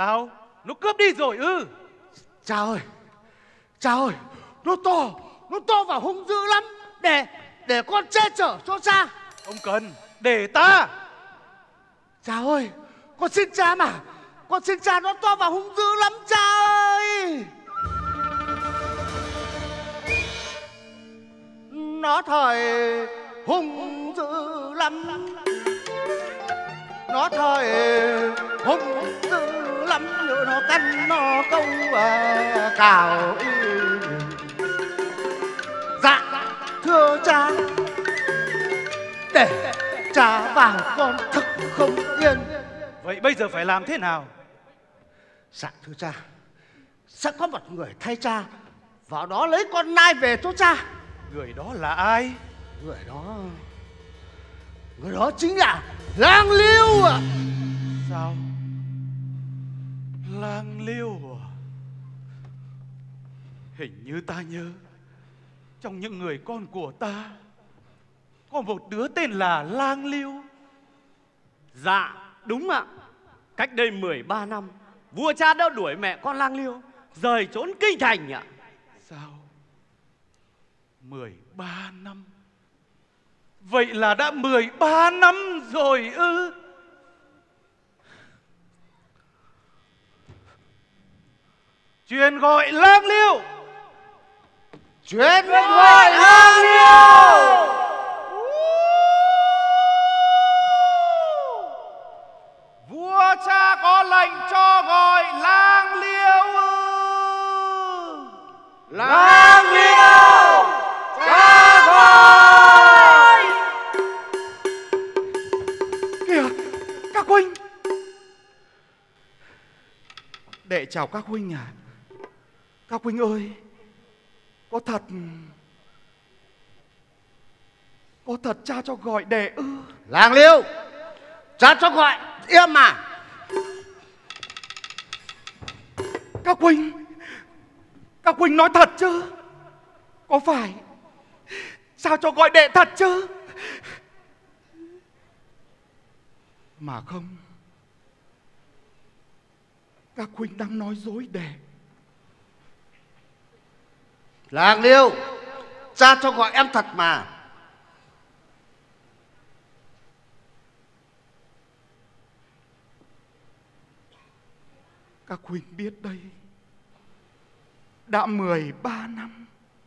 Sao? Nó cướp đi rồi ư? Cha ơi, nó to và hung dữ lắm. Để con che chở cho cha. Không cần, để ta. Cha ơi, con xin cha mà. Con xin cha, nó to và hung dữ lắm cha ơi. Nó thời hung dữ lắm. Nó thời hung dữ lắm. Nhớ nó cắn nó câu cào. Dạ thưa cha, để cha vào con thức không yên. Vậy bây giờ phải làm thế nào? Dạ thưa cha, sẽ có một người thay cha vào đó lấy con nai về cho cha. Người đó là ai? Người đó chính là Lang Liêu ạ. Sao? Lang Liêu à? Hình như ta nhớ trong những người con của ta có một đứa tên là Lang Liêu. Dạ đúng ạ. Cách đây 13 năm, vua cha đã đuổi mẹ con Lang Liêu rời trốn kinh thành ạ. Sao? 13 năm? Vậy là đã 13 năm rồi ư? Truyền gọi Lang Liêu. Truyền gọi Lang Liêu. Vua cha có lệnh cho gọi Lang Liêu. Lang Liêu, cha gọi. Kìa, các huynh. Đệ chào các huynh à. Các huynh ơi, có thật cha cho gọi đệ ư? Lang Liêu, cha cho gọi. Im mà. Các huynh nói thật chứ? Có phải sao cho gọi đệ thật chứ? Mà không, các huynh đang nói dối đệ. Lang Liêu, cha cho gọi em thật mà. Các huynh biết đây, đã 13 năm.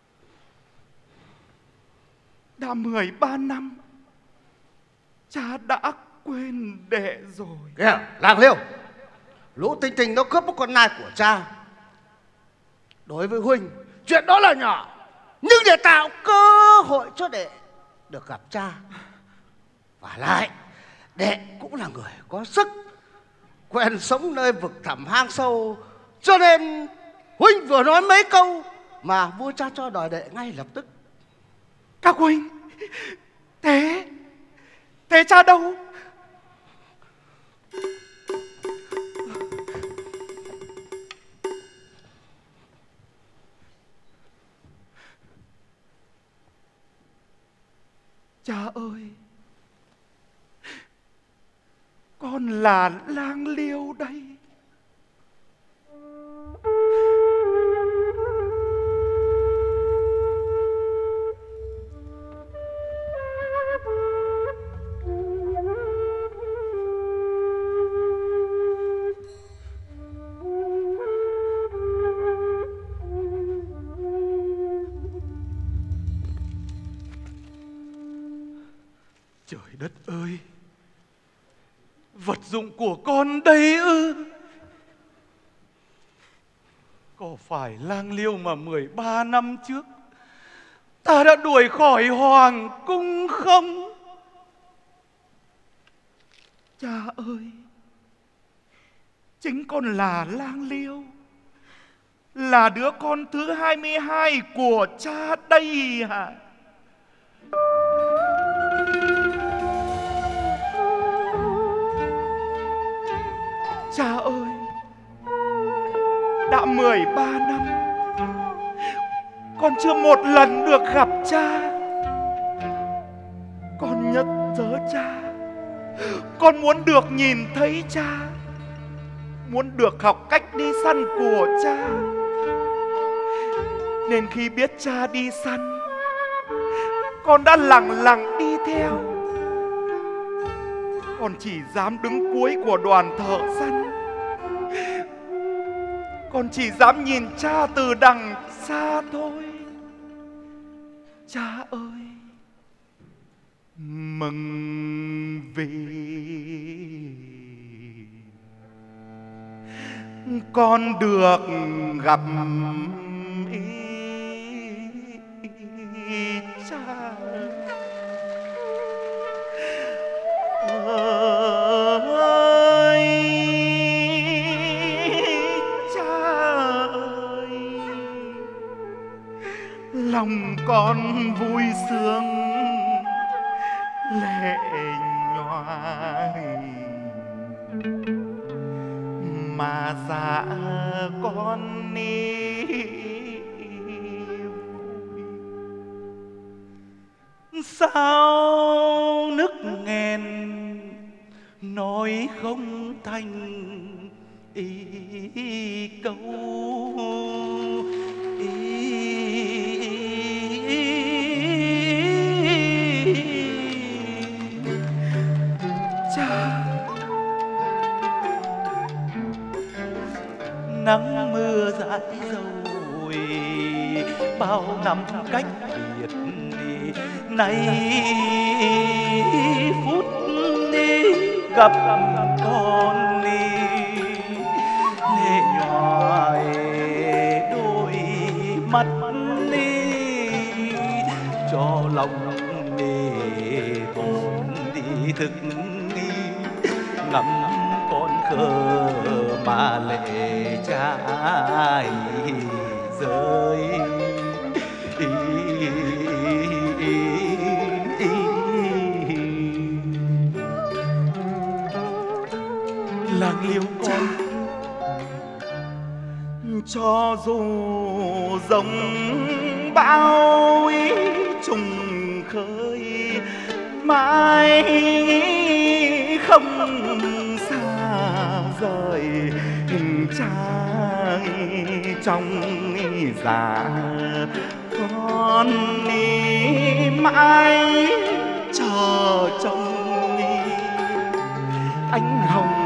Đã 13 năm, cha đã quên đệ rồi. Kìa, Lang Liêu, lũ tinh tinh nó cướp một con nai của cha. Đối với huynh, chuyện đó là nhỏ, nhưng để tạo cơ hội cho đệ được gặp cha. Và lại, đệ cũng là người có sức, quen sống nơi vực thẳm hang sâu, cho nên huynh vừa nói mấy câu mà vua cha cho đòi đệ ngay lập tức. Các huynh, thế cha đâu? Cha ơi, con là Lang Liêu đây. Trời đất ơi, vật dụng của con đây ư? Có phải Lang Liêu mà 13 năm trước ta đã đuổi khỏi hoàng cung không? Cha ơi, chính con là Lang Liêu, là đứa con thứ 22 của cha đây hả? Cha ơi, đã 13 năm con chưa một lần được gặp cha. Con nhất nhớ cha, con muốn được nhìn thấy cha. muốn được học cách đi săn của cha. Nên khi biết cha đi săn, con đã lặng lặng đi theo. Con chỉ dám đứng cuối của đoàn thợ săn. Con chỉ dám nhìn cha từ đằng xa thôi. Cha ơi, mừng vì con được gặp cha. Ơi cha ơi, lòng con vui sướng lệ nhòa, mà dạ con đi vui. Sao nức nghẹn nói không thành câu. Nắng mưa dãi dầu bao năm cách biệt nay phút đi gặp con lệ nhòa đôi mắt cho lòng tổn đi thức ngắm con khờ mà lệ trai rơi. Làng liêu con cho dù giống bão trùng khơi mãi không xa rời hình cha trong già. Con mãi chờ trông ánh hồng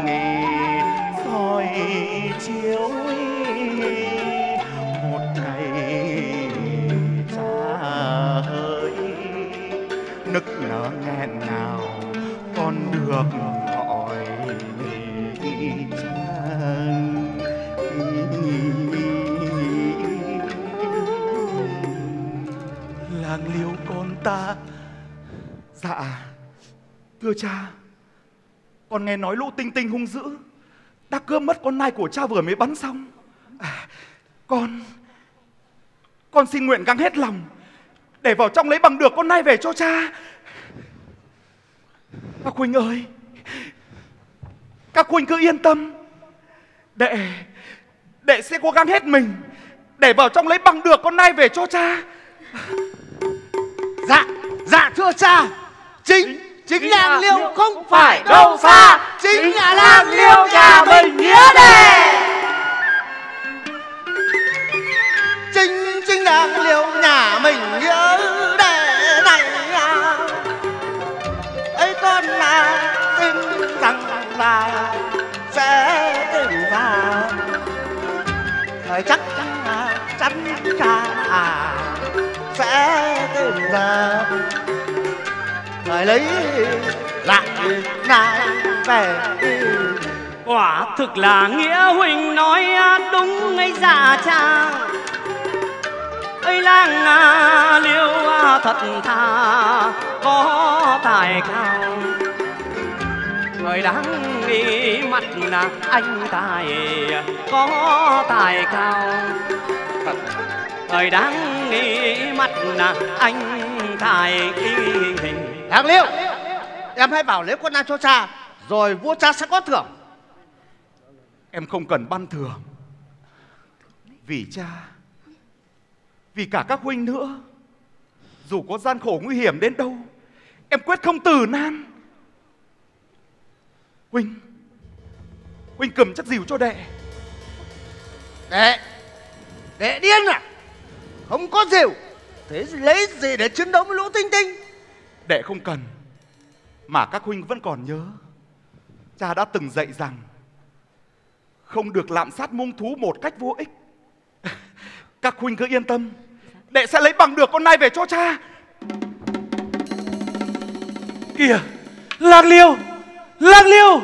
soi chiếu một ngày cha ơi. Nức nở nghẹn ngào con được gọi cha. Làng liêu con ta. Dạ thưa cha, con nghe nói lũ tinh tinh hung dữ đã cướp mất con nai của cha vừa mới bắn xong. Con xin nguyện gắng hết lòng để vào trong lấy bằng được con nai về cho cha. Các huynh ơi, các huynh cứ yên tâm, đệ sẽ cố gắng hết mình để vào trong lấy bằng được con nai về cho cha. Dạ thưa cha, chính làng liêu không phải đâu xa, chính là làng liêu nhà mình nghĩa đệ. Chính làng liêu nhà mình nghĩa đệ này à. Ấy con là tin rằng là sẽ tìm ra thời chắc chắn cha sẽ tìm ra thời lấy lại nai về. Quả thực là nghĩa huynh nói đúng ấy dạ cha. Ấy làng liêu thật thà có tài cao, người đáng nghi mặt là anh tài có tài cao. Người đáng nghi mặt là anh tài hình. Làng liêu, em hãy bảo lấy con nai cho cha, rồi vua cha sẽ có thưởng. Em không cần ban thưởng, vì cha, vì cả các huynh nữa. Dù có gian khổ nguy hiểm đến đâu, em quyết không từ nan. Huynh cầm chắc dìu cho đệ. Đệ điên à? Không có dìu, thế lấy gì để chiến đấu với lũ tinh tinh? Đệ không cần. Mà các huynh vẫn còn nhớ, cha đã từng dạy rằng không được lạm sát mung thú một cách vô ích. Các huynh cứ yên tâm, đệ sẽ lấy bằng được con nai về cho cha. Kìa, Lang Liêu, Lang Liêu.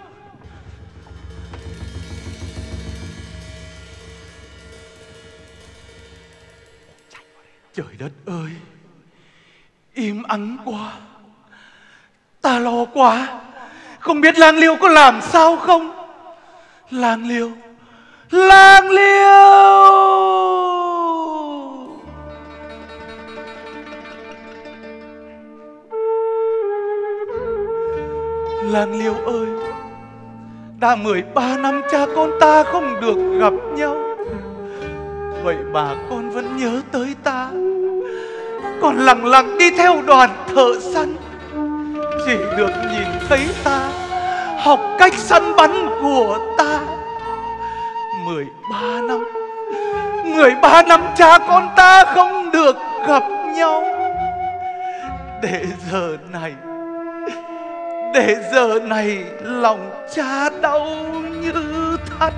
Trời đất ơi, im ắng quá, ta lo quá, không biết Lang Liêu có làm sao không. Lang Liêu, Lang Liêu. Lang Liêu ơi, đã 13 năm cha con ta không được gặp nhau, vậy mà con vẫn nhớ tới ta. Con lặng lặng đi theo đoàn thợ săn, chỉ được nhìn thấy ta, học cách săn bắn của ta. 13 năm cha con ta không được gặp nhau. Để giờ này lòng cha đau như thắt.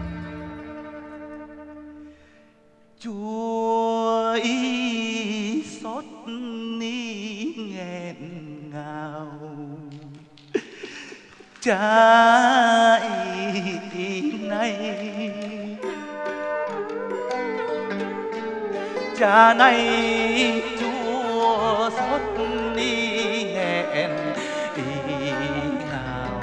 Chúa ý xót ni nghẹn ngào, cha ý cha này Chúa xót ni nghẹn ngào.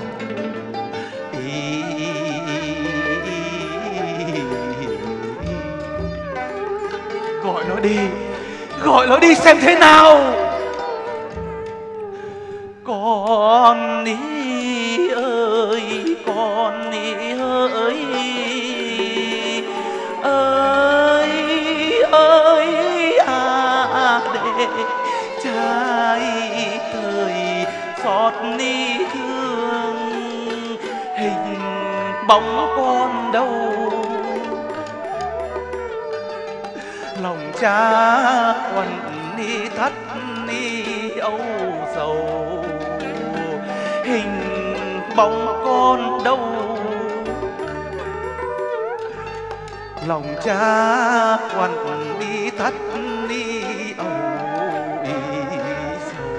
Gọi nó đi xem thế nào. Con đi ơi, con đi ơi, để trai thời xót ni thương, hình bóng con đâu. Lòng cha quặn ni thắt ni âu sầu, hình bóng con đâu. Lòng cha quặn ni thắt ni âu sầu.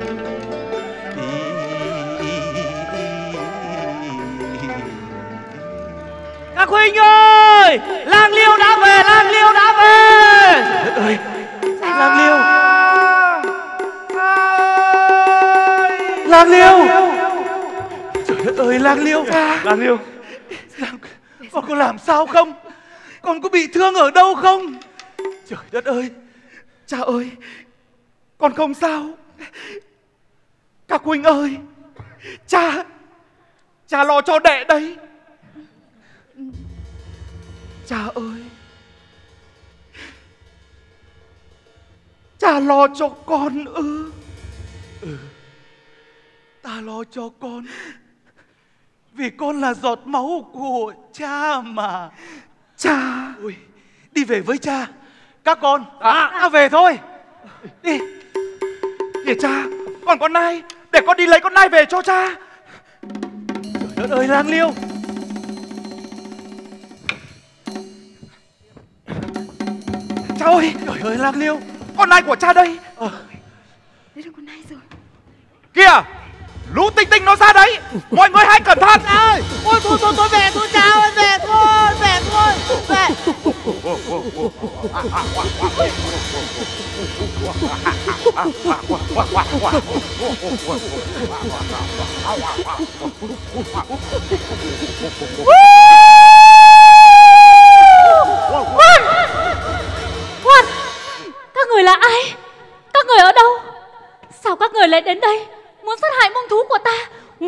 Các huynh ơi, Lang Liêu đã về, Lang Liêu đã về. Đất ơi, Lang Liêu, Lang Liêu. Trời đất ơi, Lang Liêu, Lang Liêu, con có làm sao không? Con có bị thương ở đâu không? Trời đất ơi, cha ơi, con không sao. Các huynh ơi, cha lo cho đệ đây. Cha ơi, cha lo cho con ư? ta lo cho con, vì con là giọt máu của cha mà. Cha, Ôi, đi về với cha. Các con về thôi. Đi. kìa cha, còn con nai, để con đi lấy con nai về cho cha. Trời đất ơi, Lang Liêu. Cha ơi, Trời ơi, Lang Liêu. con nai của cha đây. Đây là con nai rồi. Kìa, lũ tinh tinh nó ra đấy. Mọi người hãy cẩn thận. Ơi, ôi tôi về thôi cha ơi, về thôi, về. Khoan, các người là ai? Các người ở đâu? Sao các người lại đến đây muốn sát hại mông thú của ta?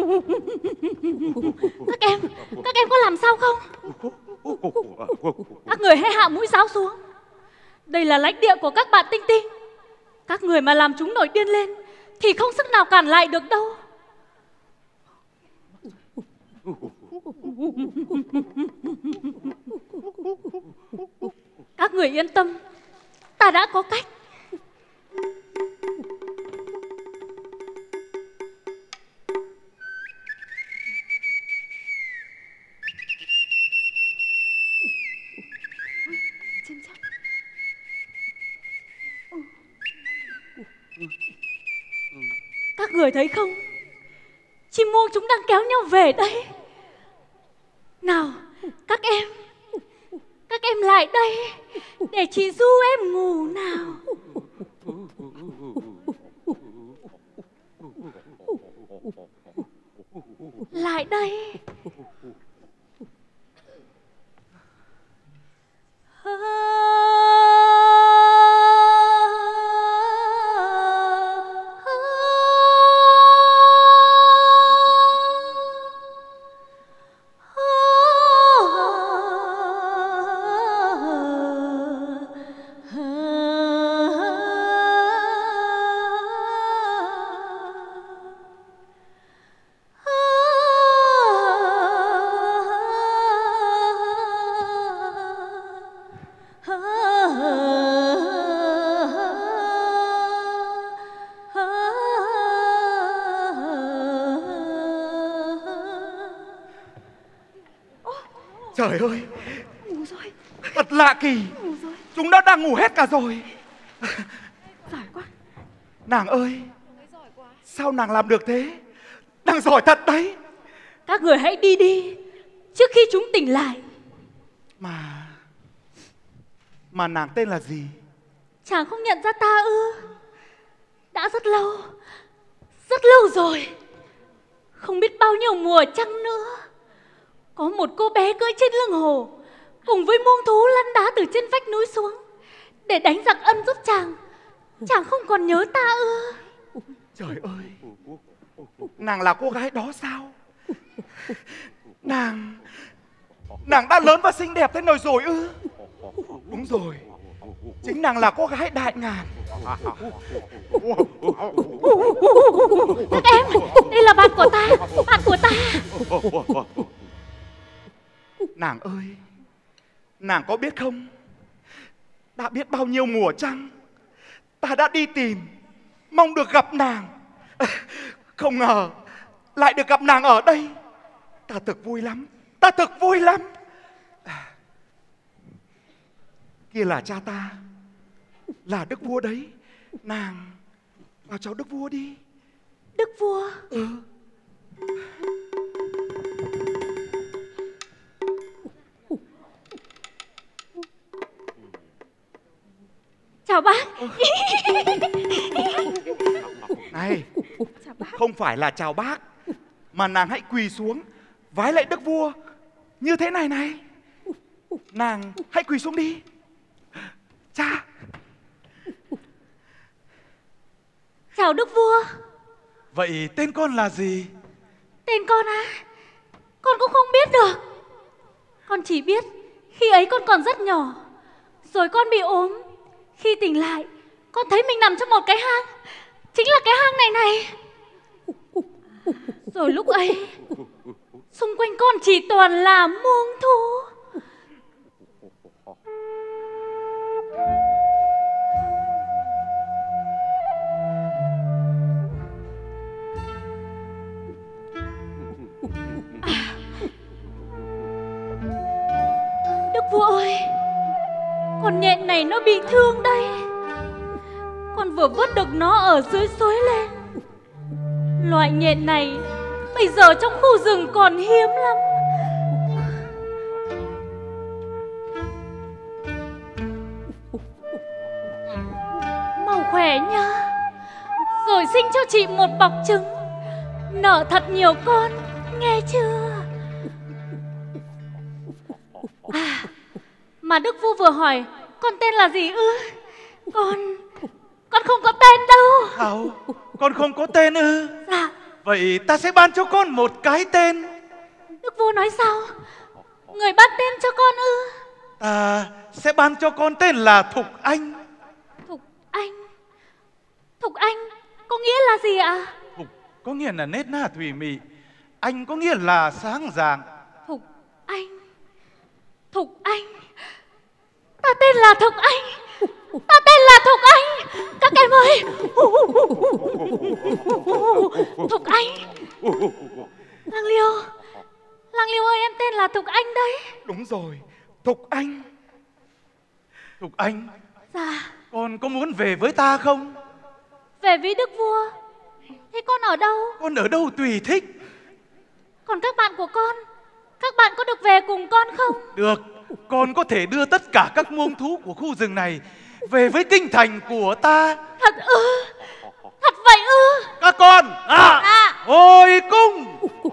Các em có làm sao không? Các người hãy hạ mũi giáo xuống. Đây là lãnh địa của các bạn tinh tinh. Các người mà làm chúng nổi điên lên thì không sức nào cản lại được đâu. Các người yên tâm, ta đã có cách. Các người thấy không? Chim muông chúng đang kéo nhau về đây. Nào, các em lại đây để chị du em ngủ nào. Lại đây. Trời ơi, Ngủ rồi, thật lạ kỳ. ngủ rồi. Chúng đã đang ngủ hết cả rồi. Giỏi quá. Nàng ơi, sao nàng làm được thế? Nàng giỏi thật đấy. Các người hãy đi đi trước khi chúng tỉnh lại. Mà nàng tên là gì? Chàng không nhận ra ta ư? Đã rất lâu rồi. Không biết bao nhiêu mùa trăng nữa, có một cô bé cưỡi trên lưng hồ cùng với muông thú lăn đá từ trên vách núi xuống để đánh giặc ân giúp chàng. Chàng không còn nhớ ta ư? Trời ơi, nàng là cô gái đó sao? Nàng đã lớn và xinh đẹp thế này rồi ư? Đúng rồi, chính nàng là cô gái Đại Ngàn. Các em, đây là bạn của ta. Nàng ơi, nàng có biết không? Đã biết bao nhiêu mùa trăng ta đã đi tìm, mong được gặp nàng. Không ngờ lại được gặp nàng ở đây. Ta thực vui lắm. Kia là cha ta, là đức vua đấy. Nàng vào cháu đức vua đi. Đức vua? Ừ. Chào bác. Này, không phải là chào bác, mà nàng hãy quỳ xuống vái lạy đức vua như thế này này. Nàng hãy quỳ xuống đi. Cha. Chào đức vua. Vậy tên con là gì? Tên con à? Con cũng không biết được. Con chỉ biết khi ấy con còn rất nhỏ, rồi con bị ốm. Khi tỉnh lại, con thấy mình nằm trong một cái hang. Chính là cái hang này. Rồi lúc ấy, xung quanh con chỉ toàn là muông thú. Đức vua ơi, con nhện này nó bị thương đây. Con vừa vớt được nó ở dưới suối lên. Loại nhện này bây giờ trong khu rừng còn hiếm lắm. Mau khỏe nha, rồi sinh cho chị một bọc trứng, nở thật nhiều con, nghe chưa? À, mà đức vua vừa hỏi con tên là gì ư? Con không có tên đâu. Hảo, con không có tên ư? Dạ. Vậy ta sẽ ban cho con một cái tên. Đức vua nói sao? Người ban tên cho con ư? Ta sẽ ban cho con tên là Thục Anh. Thục Anh? Thục Anh có nghĩa là gì ạ? Thục có nghĩa là nết na thủy mị, Anh có nghĩa là sáng rạng. Thục Anh. Ta tên là Thục Anh. Ta tên là Thục Anh. Các em ơi. Thục Anh. Lang Liêu. Lang Liêu ơi, em tên là Thục Anh đấy. Đúng rồi, Thục Anh. Thục Anh, Dạ. con có muốn về với ta không? Về với Đức Vua. Thế con ở đâu? Con ở đâu tùy thích. Còn các bạn của con, các bạn có được về cùng con không? Được, con có thể đưa tất cả các muông thú của khu rừng này về với kinh thành của ta. Thật ư? Thật vậy ư? Các con, hồi cung.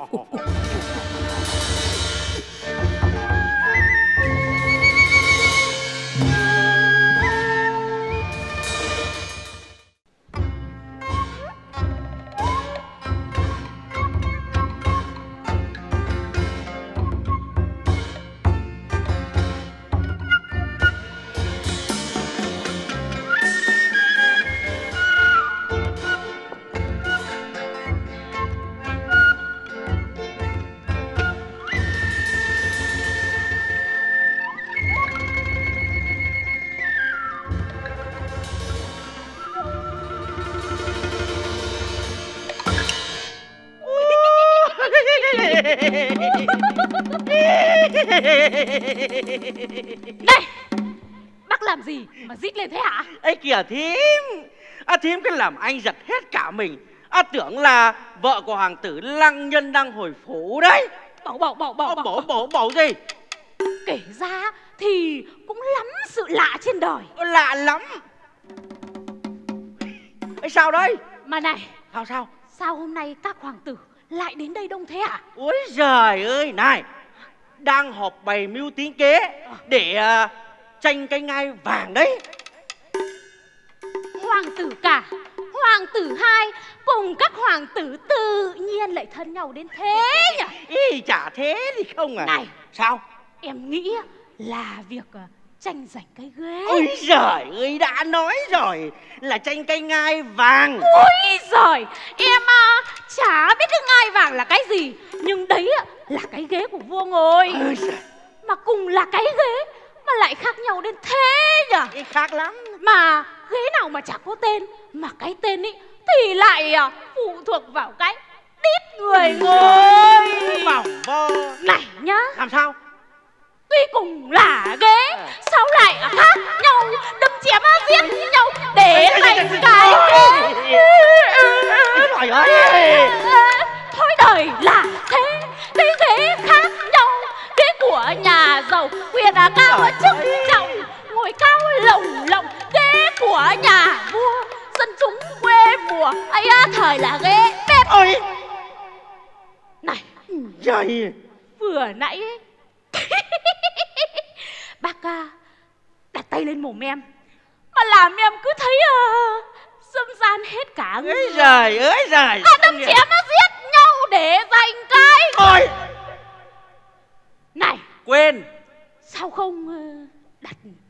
Này, bác làm gì mà rít lên thế hả? Ấy kìa thím, thím cái làm anh giật hết cả mình. Tưởng là vợ của hoàng tử Lăng Nhân đang hồi phủ đấy. Bẩu gì? Kể ra thì cũng lắm sự lạ trên đời. Lạ lắm. Ấy sao đấy? Mà này, Sao? sao hôm nay các hoàng tử lại đến đây đông thế hả? Ôi giời ơi, này, đang họp bày mưu tính kế để tranh cái ngai vàng đấy. Hoàng tử cả, hoàng tử hai cùng các hoàng tử tự nhiên lại thân nhau đến thế nhỉ? Ý, chả thế thì không à. Này, sao? Em nghĩ là việc tranh giành cái ghế. Ôi giời ơi, đã nói rồi là tranh cái ngai vàng. Ôi giời, em chả biết cái ngai vàng là cái gì, nhưng đấy là cái ghế của vua ngồi. Mà cùng là cái ghế mà lại khác nhau đến thế nhỉ? Khác lắm. Mà ghế nào mà chả có tên, mà cái tên ý thì lại phụ thuộc vào cái đít người ngồi. Mỏng vo. Này nhá, làm sao? tuy cùng là ghế, sao lại khác nhau, đâm chém giết nhau để thành cái ghế. Trời ơi, thôi đời là thế, cái ghế khác nhau. Ghế của nhà giàu quyền cao chức trọng, ngồi cao lồng lộng. Ghế của nhà vua dân chúng quê mùa ấy thời là ghế bếp. ôi Này, trời, vừa nãy ấy, bác đặt tay lên mồm em mà làm em cứ thấy dâm gian hết cả người. ôi giời ơi giời. Đâm chém giết nhau để giành cái. Ôi, này, quên. sao không đặt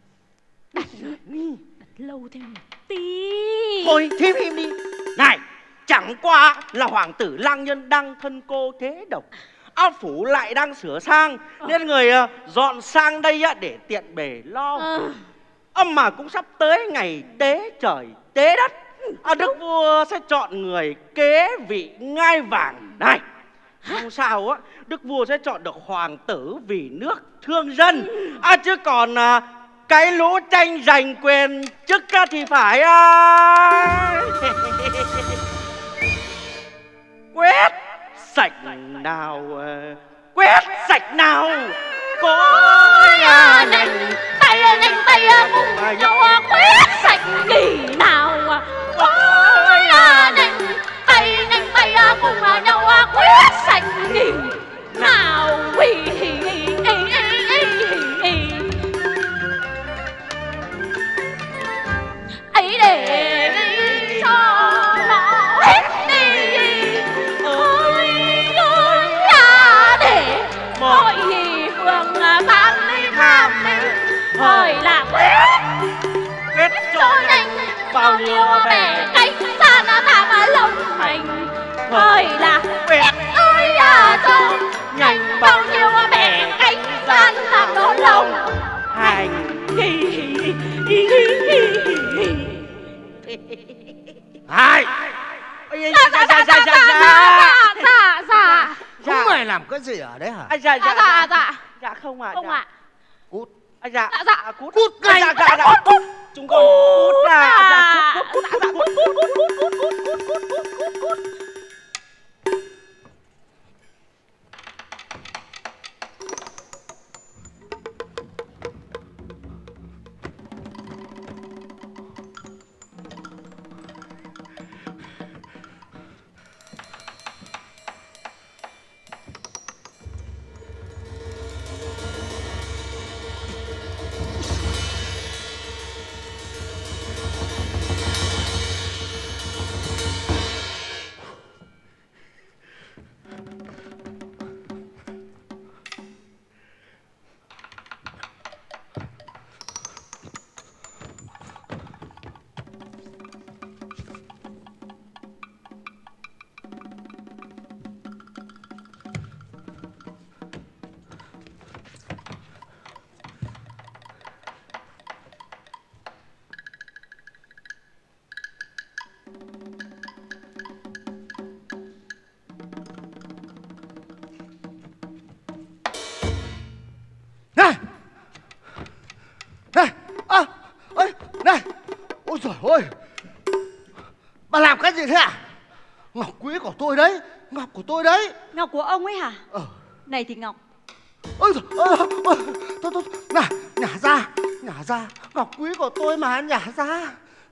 lâu thêm một tí. Thôi thím im đi. Này, chẳng qua là hoàng tử Lăng Nhân đang thân cô thế độc, áo phủ lại đang sửa sang, nên người dọn sang đây để tiện bề lo. Mà cũng sắp tới ngày tế trời tế đất, đức vua sẽ chọn người kế vị ngai vàng này. Không sao á, đức vua sẽ chọn được hoàng tử vì nước thương dân. Chứ còn cái lũ tranh giành quyền chức thì phải quét sạch nào, quét sạch nào. Có nhà này tay cùng nhau quét sạch kỳ nào. Có nhà này tay cùng nhau quét sạch kỳ nào. Ấy để cho nó hết đi. Ôi ơi là để mọi phường sang đi tham đi. Thời là quét cho nhanh bao nhiêu bẻ cánh san tham lông hành. Thời là quét ơi cho nhanh bao nhiêu bẻ cánh san tham lông cái gì ở đấy hả? Dạ Dạ. Dạ không ạ. Không ạ. Cút. Dạ. Dạ. Cút. Cút ngay. Dạ. Chúng con cút ra. Dạ cút. Này, ôi giời ơi, bà làm cái gì thế à? Ngọc quý của tôi đấy, ngọc của tôi đấy. Ngọc của ông ấy hả? Này thì ngọc. Ôi giời ơi, thôi, này, nhả ra, ngọc quý của tôi mà, nhả ra.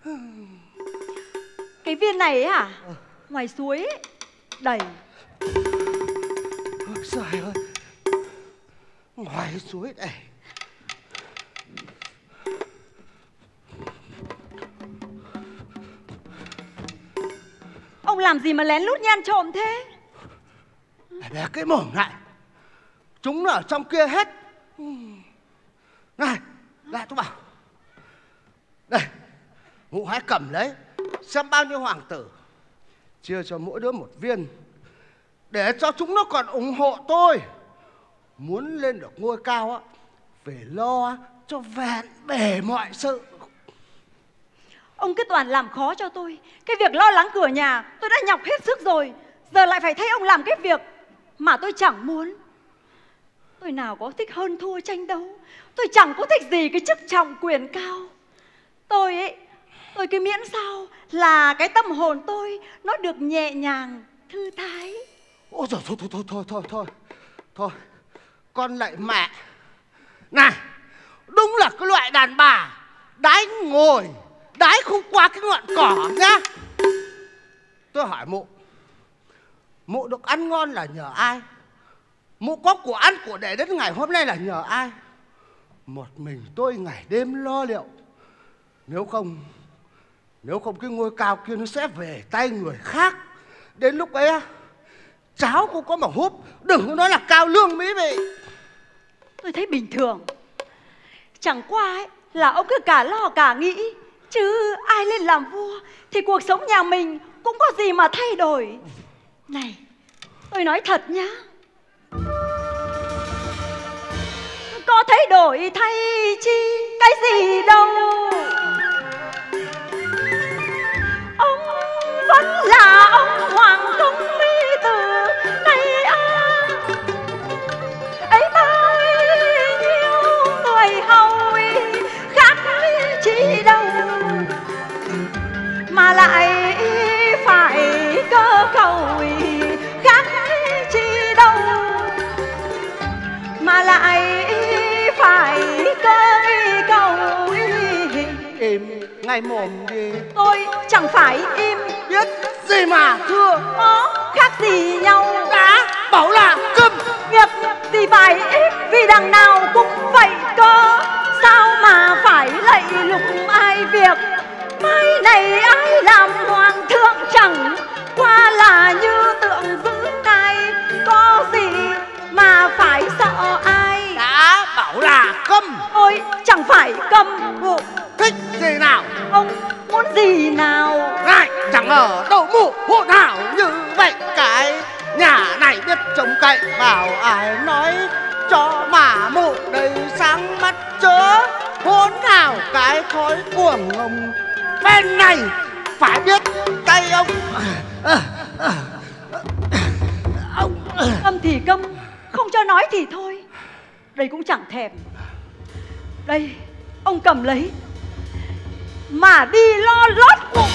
Cái viên này ấy hả? Ngoài suối ấy, đầy. Ôi giời ơi, ngoài suối đầy. Ông làm gì mà lén lút nhan trộm thế? Để cái mồm lại, chúng nó ở trong kia hết. Này, lại tôi bảo, đây, Ngũ hãy cầm lấy, xem bao nhiêu hoàng tử, chia cho mỗi đứa một viên, để cho chúng nó còn ủng hộ tôi. Muốn lên được ngôi cao á, phải lo cho vẹn bề mọi sự. Ông cứ toàn làm khó cho tôi. Cái việc lo lắng cửa nhà tôi đã nhọc hết sức rồi, giờ lại phải thấy ông làm cái việc mà tôi chẳng muốn. Tôi nào có thích hơn thua tranh đấu, tôi chẳng có thích gì cái chức trọng quyền cao. Tôi cứ miễn sao là cái tâm hồn tôi nó được nhẹ nhàng, thư thái. Ôi giời, thôi, con lạy mẹ. Này, đúng là cái loại đàn bà đái ngồi, đái không qua cái ngọn cỏ nhá. Tôi hỏi mụ được ăn ngon là nhờ ai? Mụ có của ăn của để đến ngày hôm nay là nhờ ai? Một mình tôi ngày đêm lo liệu. Nếu không cái ngôi cao kia nó sẽ về tay người khác. Đến lúc ấy cháu cũng có mà húp, đừng có nói là cao lương mỹ vị. Tôi thấy bình thường. Chẳng qua là ông cứ cả lo cả nghĩ, chứ ai lên làm vua thì cuộc sống nhà mình cũng có gì mà thay đổi. Này, tôi nói thật nhá, có thay đổi thay chi cái gì đâu. Ông vẫn là ông hoàng công lý từ đây ấy bao nhiêu người hầu khác chi đâu mà lại phải cơ cầu khác chi đâu mà lại phải cơ cầu. Im ngay mồm đi. Tôi chẳng phải im. Biết gì mà thưa? Có khác gì nhau? Đã bảo là câm. Việc thì phải im, vì đằng nào cũng vậy cơ. Sao mà phải lạy lục ai việc? Mai này ai làm hoàng thượng chẳng qua là như tượng giữ ngài, có gì mà phải sợ ai? Đã bảo là câm. Ôi chẳng phải câm. Thích gì nào? Ông muốn gì nào? Này, chẳng ở đâu mụ hỗn hảo như vậy. Cái nhà này biết trông cậy vào ai nói cho mà mụ đầy sáng mắt chớ hỗn hảo cái thói cuồng ông. Bên này phải biết tay ông. Câm thì câm, không cho nói thì thôi, đây cũng chẳng thèm. Đây, ông cầm lấy mà đi lo lót cuộc.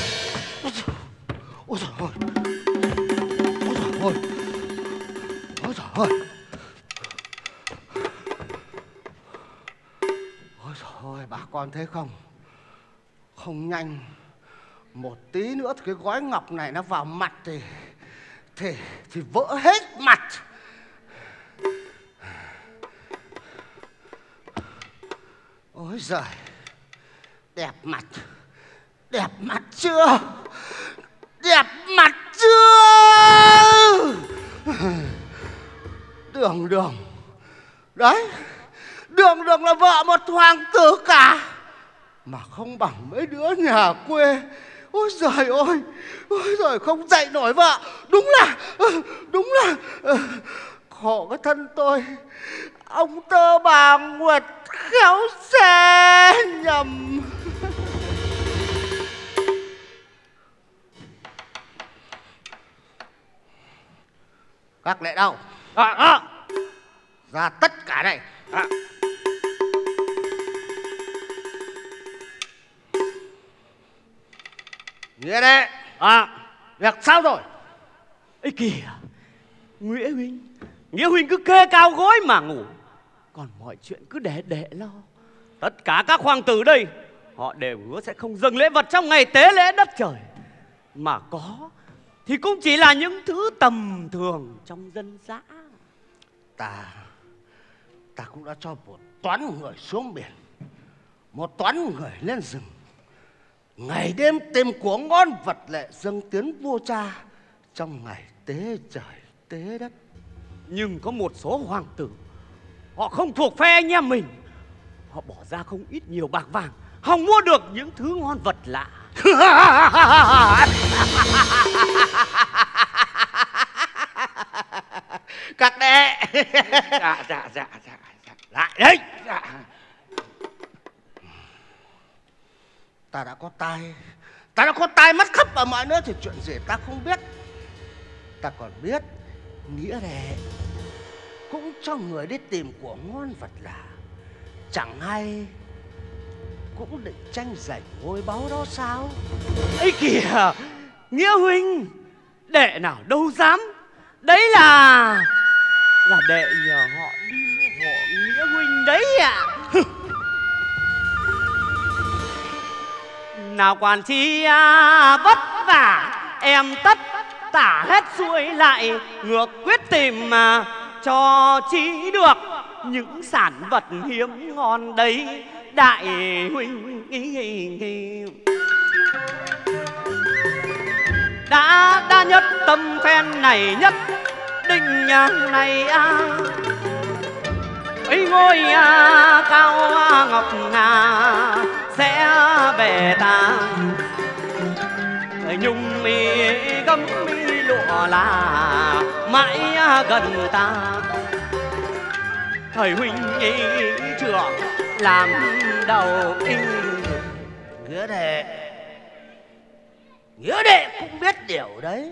Ôi trời ơi, ôi trời ơi, ôi trời ơi, ôi trời ơi, bà con thấy không? Không nhanh một tí nữa thì cái gói ngọc này nó vào mặt thì vỡ hết mặt. Ôi giời, đẹp mặt chưa? Đẹp mặt chưa? Đường đấy, Đường là vợ một hoàng tử cả, mà không bằng mấy đứa nhà quê. Ôi giời ơi, ôi giời, không dạy nổi vợ. Đúng là khổ cái thân tôi. Ông tơ bà Nguyệt khéo xe nhầm. Các lệ đâu? Ra tất cả đây. Nghĩa đệ. Việc sao rồi? Ấy kìa, Nghĩa huynh cứ kê cao gối mà ngủ, còn mọi chuyện cứ để lo. Tất cả các hoàng tử đây, họ đều hứa sẽ không dâng lễ vật trong ngày tế lễ đất trời, mà có thì cũng chỉ là những thứ tầm thường trong dân dã. Ta cũng đã cho một toán người xuống biển, một toán người lên rừng, ngày đêm tìm của ngon vật lệ dâng tiến vua cha trong ngày tế trời tế đất. Nhưng có một số hoàng tử, họ không thuộc phe anh em mình, họ bỏ ra không ít nhiều bạc vàng, hòng mua được những thứ ngon vật lạ. Các đệ. Dạ. Lại đấy. Dạ. Ta đã có tai mắt khắp ở mọi nơi thì chuyện gì ta không biết. Ta còn biết Nghĩa đệ cũng cho người đi tìm của ngon vật lạ, chẳng hay cũng định tranh giành ngôi báu đó sao? Ấy kìa, Nghĩa huynh, đệ nào đâu dám. Đấy là đệ nhờ họ đi mua hộ Nghĩa huynh đấy ạ. Nào quản chi vất vả, em tất tả hết xuôi lại, ngược quyết tìm mà cho chí được những sản vật hiếm ngon đấy đại huynh. Đã nhất tâm phen này, nhất định này ấy ngôi cao ngọc ngà sẽ về ta, nhung mi gấm mi lụa là mãi gần ta. Thời huynh trưởng làm đầu kinh. Nghĩa đệ cũng biết điều đấy.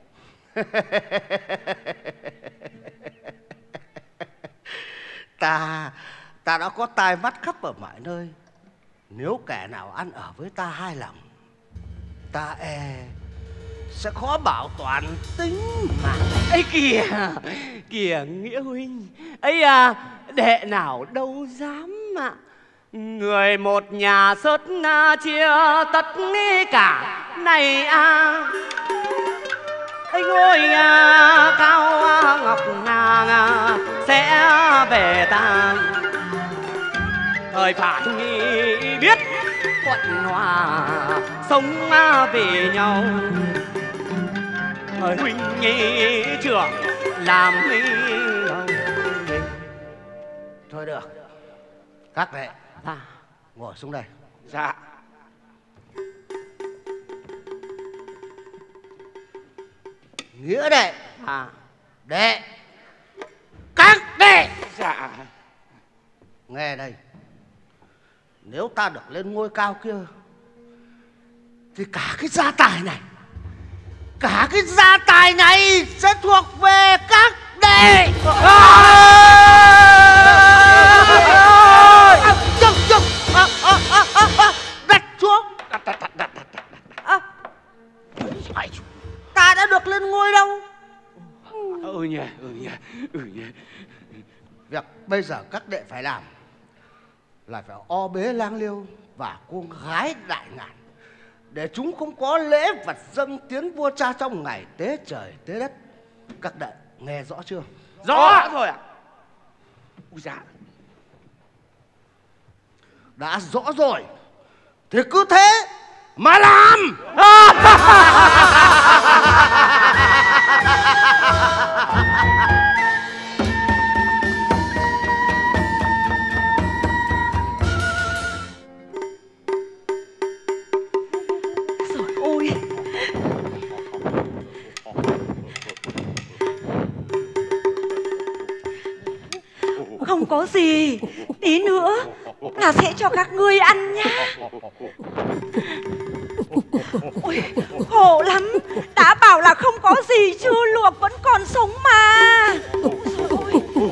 Ta đã có tai mắt khắp ở mọi nơi. Nếu kẻ nào ăn ở với ta hai lòng, ta sẽ khó bảo toàn tính mạng. Ấy kìa Nghĩa huynh, ấy đệ nào đâu dám mà. Người một nhà sớt chia tất cả này ấy ngôi cao ngọc ngà sẽ về ta. Thời phải biết thuận hòa sống về nhau. Thời huynh trưởng làm thôi được. Các đệ ngồi xuống đây. Dạ. Nghĩa đệ. Đệ. Các đệ. Dạ. Nghe đây, nếu ta được lên ngôi cao kia thì cả cái gia tài này sẽ thuộc về các đệ. ơi. Dừng. Đặt xuống. Ta đã được lên ngôi đâu. Ừ nhỉ. Việc bây giờ các đệ phải làm là phải o bế Lang Liêu và cô gái Đại Ngàn, để chúng không có lễ vật dâng tiến vua cha trong ngày tế trời tế đất. Các đệ nghe rõ chưa? Rõ rồi ạ. Ui dạ. Đã rõ rồi thì cứ thế mà làm. Rồi ôi. Không có gì, tí nữa là sẽ cho các ngươi ăn nhá. Ôi, khổ lắm, đã bảo là không có gì, chưa luộc vẫn còn sống mà. Ôi,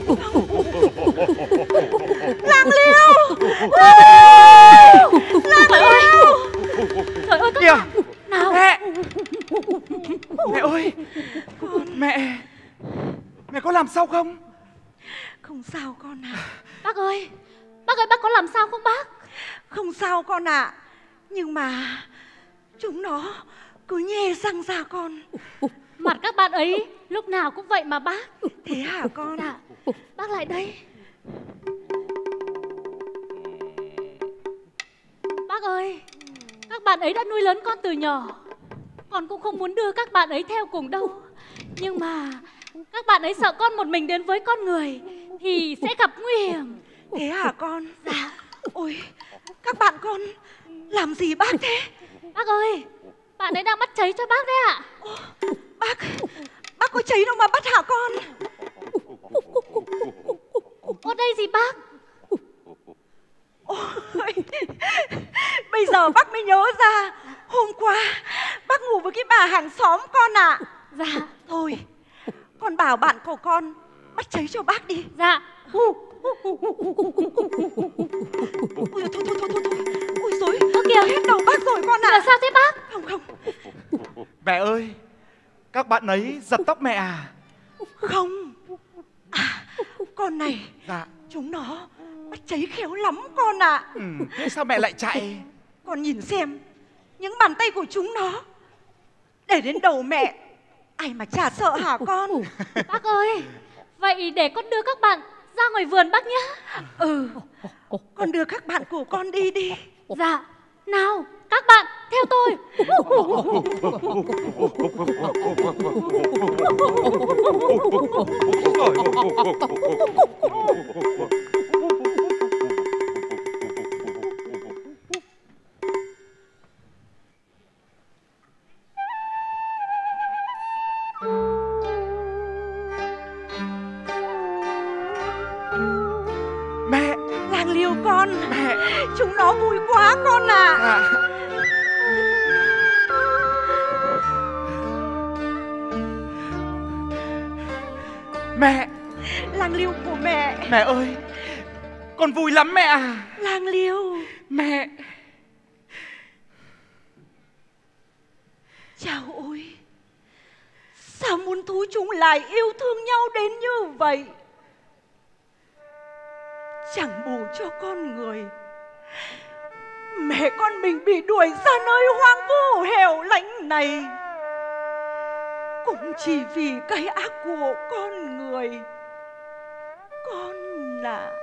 Lang Liêu, Lang Liêu. Trời ơi, Kìa, nào. mẹ ơi, mẹ có làm sao không? Không sao con ạ. Bác ơi, bác có làm sao không bác? Không sao con ạ. Nhưng mà chúng nó cứ nhe răng ra con. Mặt các bạn ấy lúc nào cũng vậy mà bác. Thế hả con? Dạ, bác lại đây. Bác ơi, các bạn ấy đã nuôi lớn con từ nhỏ. Con cũng không muốn đưa các bạn ấy theo cùng đâu. Nhưng mà các bạn ấy sợ con một mình đến với con người thì sẽ gặp nguy hiểm. Thế hả con? Dạ. Ôi, các bạn con làm gì bác thế? Bác ơi, bạn ấy đang bắt cháy cho bác đấy ạ. Bác có cháy đâu mà bắt hả con? Ở đây gì bác? Ôi, bây giờ bác mới nhớ ra, hôm qua bác ngủ với cái bà hàng xóm con ạ. Dạ. Thôi, con bảo bạn của con bắt cháy cho bác đi. Dạ. Ôi thôi. Ôi dồi, kìa, hết đầu bác rồi con ạ. Là sao thế bác? Không. Mẹ ơi, các bạn ấy giật tóc mẹ à? Không. Con này, Dạ. chúng nó bắt cháy khéo lắm con ạ. Thế sao mẹ lại chạy? Con nhìn xem, những bàn tay của chúng nó để đến đầu mẹ, ai mà chả sợ hả con? Bác ơi, vậy để con đưa các bạn ra ngoài vườn bác nhé. Con đưa các bạn của con đi. Dạ. Nào, các bạn theo tôi. Mẹ. Lang Liêu con. Mẹ. Chúng nó vui quá con ạ. Mẹ. Lang Liêu của mẹ. Mẹ ơi, con vui lắm mẹ à. Lang Liêu. Mẹ. Chào ôi, sao muôn thú chúng lại yêu thương nhau đến như vậy? Chẳng bù cho con người, mẹ con mình bị đuổi ra nơi hoang vu hẻo lánh này cũng chỉ vì cái ác của con người. Con là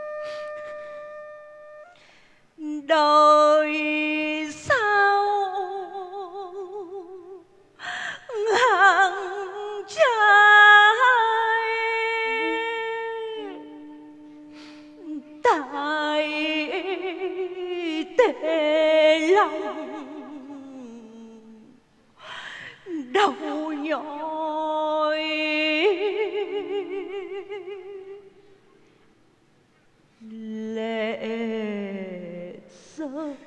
đời sao ngang trái, tại tệ lòng đau nhói lệ rơi.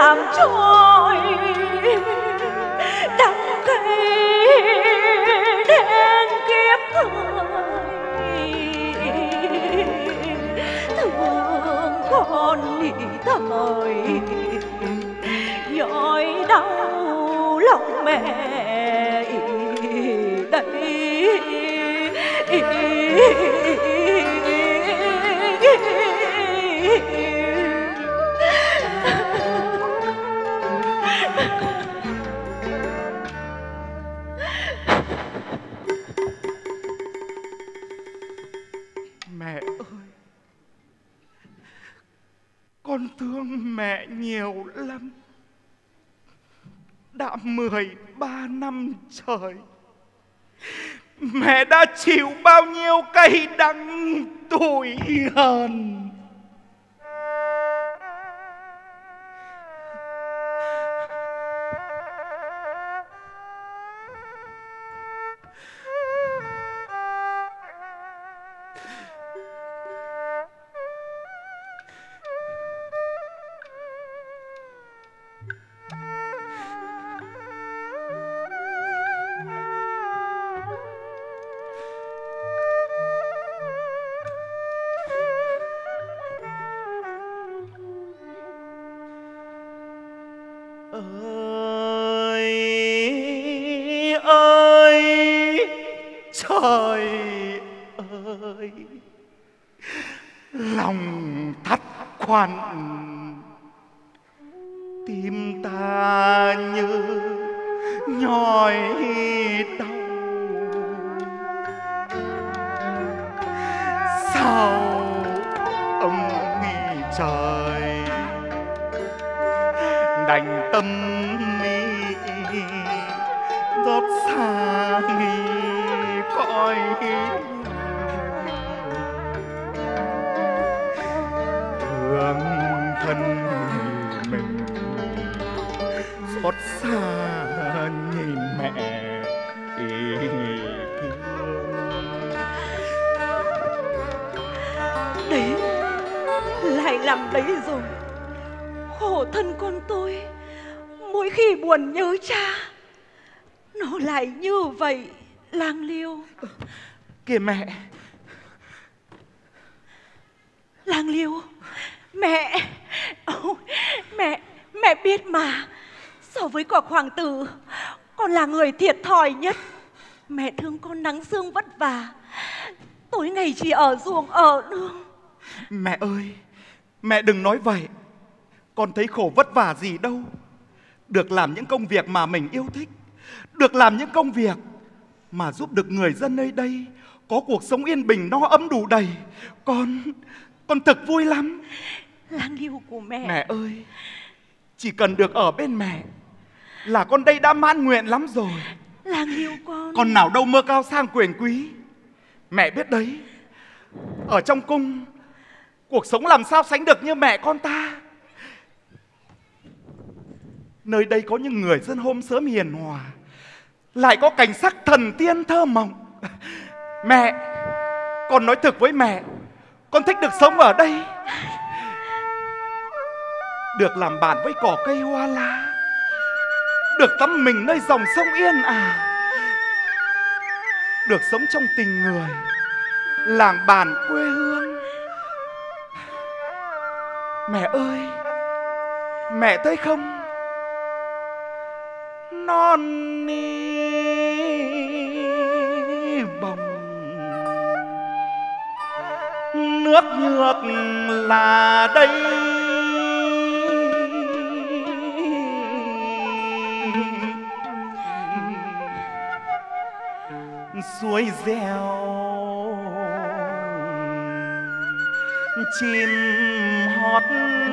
làm trôi đắng cay đến kiếp thời. Thương con nhị thời nhói đau lòng mẹ đây. Mẹ ơi, con thương mẹ nhiều lắm. Đã 13 năm trời, mẹ đã chịu bao nhiêu cay đắng tủi hờn. Trời ơi, lòng thắt khoăn, tim ta như nhói đau. Sao ông nghĩ trời đành tâm mi rót xa nghi cõi thương thân mình, xót xa nhìn mẹ thương. Đấy, lại làm đấy rồi. Khổ thân con tôi, mỗi khi buồn nhớ cha nó lại như vậy. Lang Liêu, Kìa mẹ. Lang Liêu, mẹ, mẹ biết mà. So với cọc hoàng tử, con là người thiệt thòi nhất. Mẹ thương con nắng sương vất vả, tối ngày chỉ ở ruộng ở nương. Mẹ ơi, mẹ đừng nói vậy. Con thấy khổ vất vả gì đâu. Được làm những công việc mà mình yêu thích, được làm những công việc mà giúp được người dân nơi đây có cuộc sống yên bình no ấm đủ đầy, con thực vui lắm. Lang Liêu của mẹ. Mẹ ơi, chỉ cần được ở bên mẹ là con đây đã mãn nguyện lắm rồi. Lang Liêu con. Con nào đâu mơ cao sang quyền quý. Mẹ biết đấy, ở trong cung cuộc sống làm sao sánh được như mẹ con ta. Nơi đây có những người dân hôm sớm hiền hòa, lại có cảnh sắc thần tiên thơ mộng. Mẹ, con nói thực với mẹ, con thích được sống ở đây, được làm bạn với cỏ cây hoa lá, được tắm mình nơi dòng sông yên ả, được sống trong tình người, làng bản quê hương. Mẹ ơi, mẹ thấy không, non ni bồng nước nhược là đây, suối reo chim hót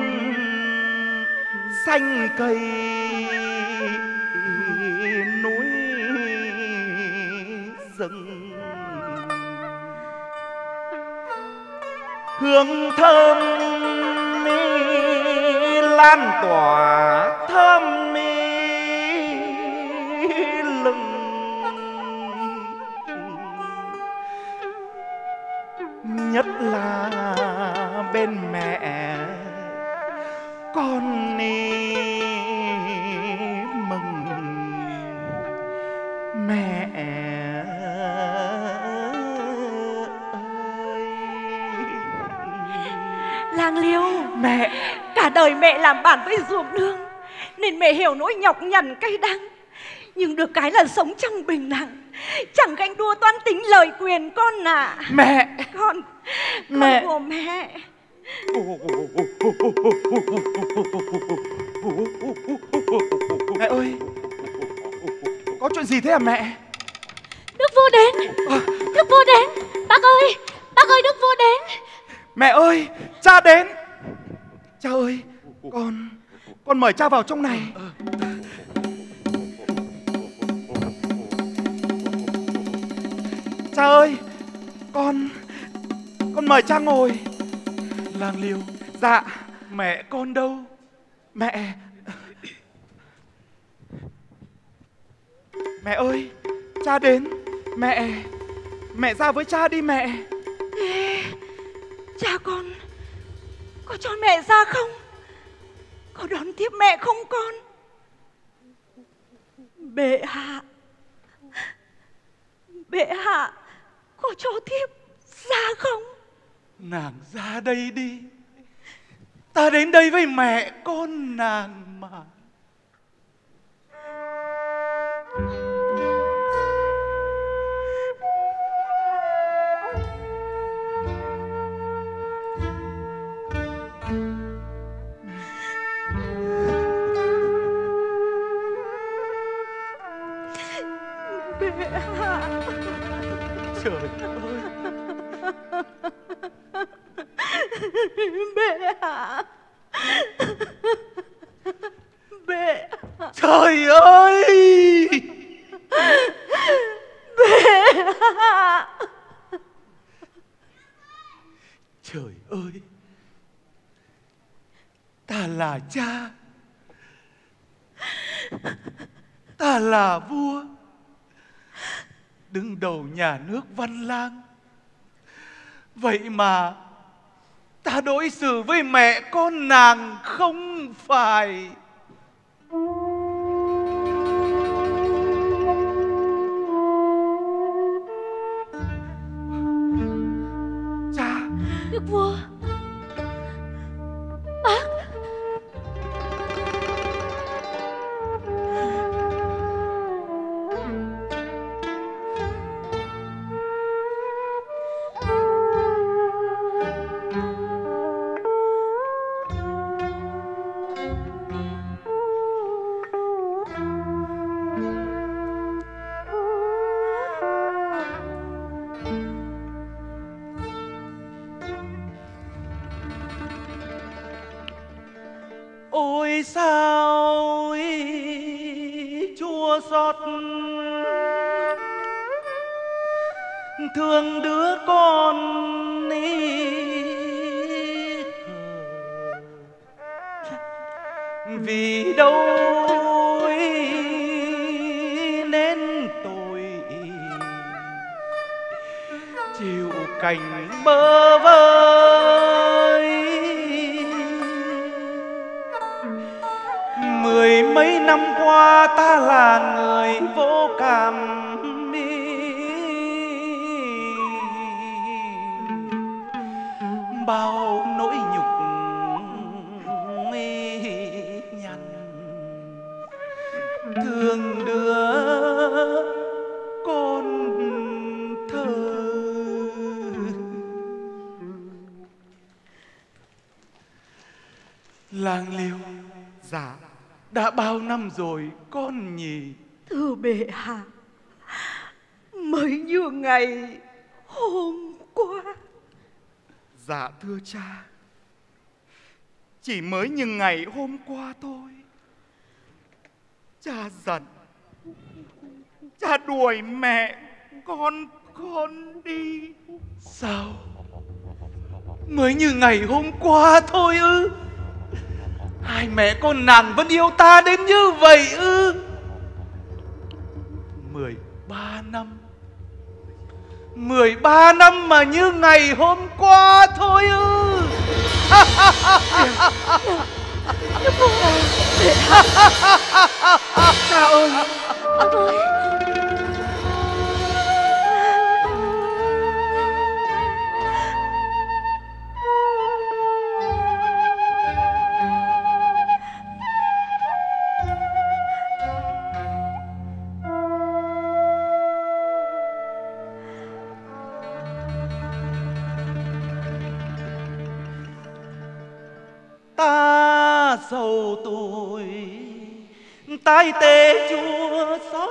xanh cây núi rừng, hương thơm lan tỏa thơm lừng, nhất là bên mẹ con Lang Liêu, Mẹ. cả đời mẹ làm bạn với ruộng nương nên mẹ hiểu nỗi nhọc nhằn cay đắng. Nhưng được cái là sống trong bình lặng, chẳng ganh đua toan tính lời quyền con à. Mẹ. Con Mẹ. của mẹ. Mẹ ơi, có chuyện gì thế à mẹ? Đức vua đến. Đức vua đến. Bác ơi, Đức vua đến. Mẹ ơi, cha đến. Cha ơi, con mời cha vào trong này. Cha ơi, con mời cha ngồi. Lang Liêu, Dạ. mẹ con đâu? Mẹ ơi, cha đến. Mẹ ra với cha đi mẹ. Cha con có cho mẹ ra không? Có đón tiếp mẹ không con? Bệ hạ có cho tiếp ra không? Nàng ra đây đi. Ta đến đây với mẹ con nàng mà. Bệ hạ. Trời ơi. Bệ hạ. Bệ hạ. Trời ơi. Bệ hạ. Trời ơi. Ta là cha, ta là vua, đứng đầu nhà nước Văn Lang. Vậy mà ta đối xử với mẹ con nàng không phải. Cha. Đức vua. Bác. Ôi sao chua xót thương đứa con vì đâu nên tôi chịu cảnh bơ vơ. Mười mấy năm qua ta là người vô cảm, bao nỗi nhục nhằn thương đứa con thơ. Lang Liêu. Dạ. Đã bao năm rồi con nhỉ? Thưa bệ hạ, mới như ngày hôm qua. Dạ thưa cha, chỉ mới như ngày hôm qua thôi. Cha giận, cha đuổi mẹ con đi. Sao? Mới như ngày hôm qua thôi ư? Hai mẹ con nàng vẫn yêu ta đến như vậy ư? 13 năm 13 năm mà như ngày hôm qua thôi ư? Cha ơi, Bác ơi. sầu tuổi, tai tê chua xót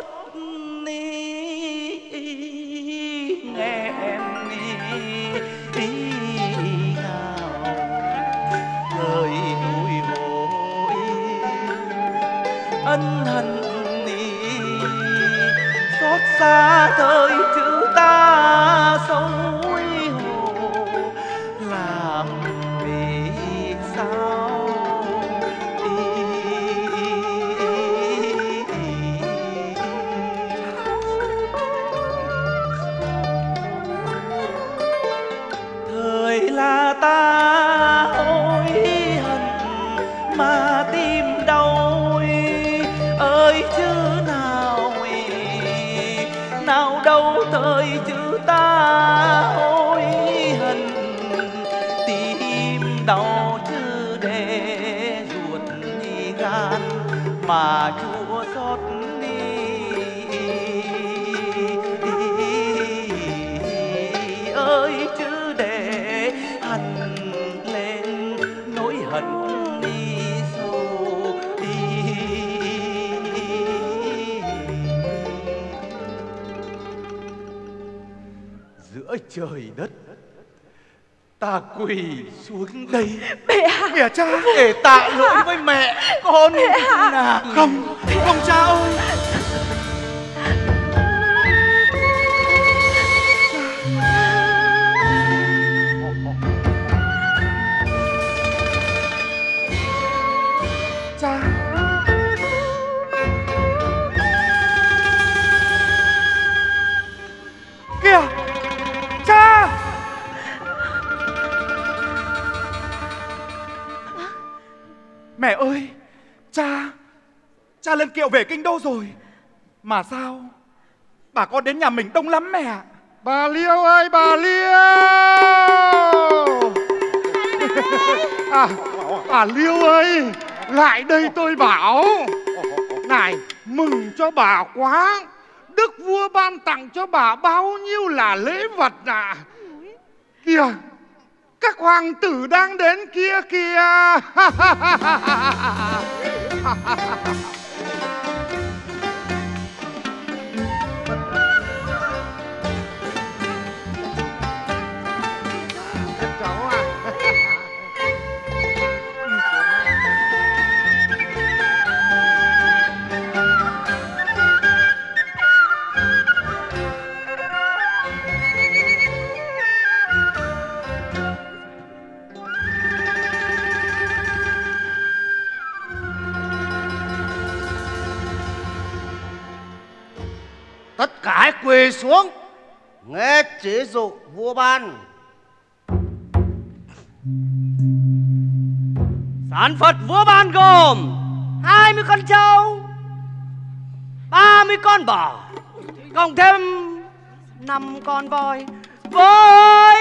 nghe em ngào lời núi hối ân hận xót xa thời chữ ta sâu hồ làm vì sao thời là ta hối hận mà tim đau ơi chứ nào đâu thời chữ ta hối hận tim đau chứ để ruột đi gan mà chua xót ơi chứ để hằn lên nỗi hận đi sâu đi. Giữa trời đất ta quỳ xuống đây Bệ hạ. kìa cha. để tạ lỗi với mẹ con nàng. Không, không cha ơi. Cha. Kìa, cha. Mẹ ơi, cha lên kiệu về kinh đô rồi. Mà sao bà con đến nhà mình đông lắm mẹ. Bà Liêu ơi, bà Liêu. Bà Liêu ơi, lại đây tôi bảo. Này, mừng cho bà quá. Đức vua ban tặng cho bà bao nhiêu là lễ vật ạ. Kìa, các hoàng tử đang đến kia kìa. Cháu à. Tất cả hãy quỳ xuống nghe chế dụ vua ban. Sản vật vua ban gồm 20 con trâu, 30 con bò, cộng thêm 5 con voi với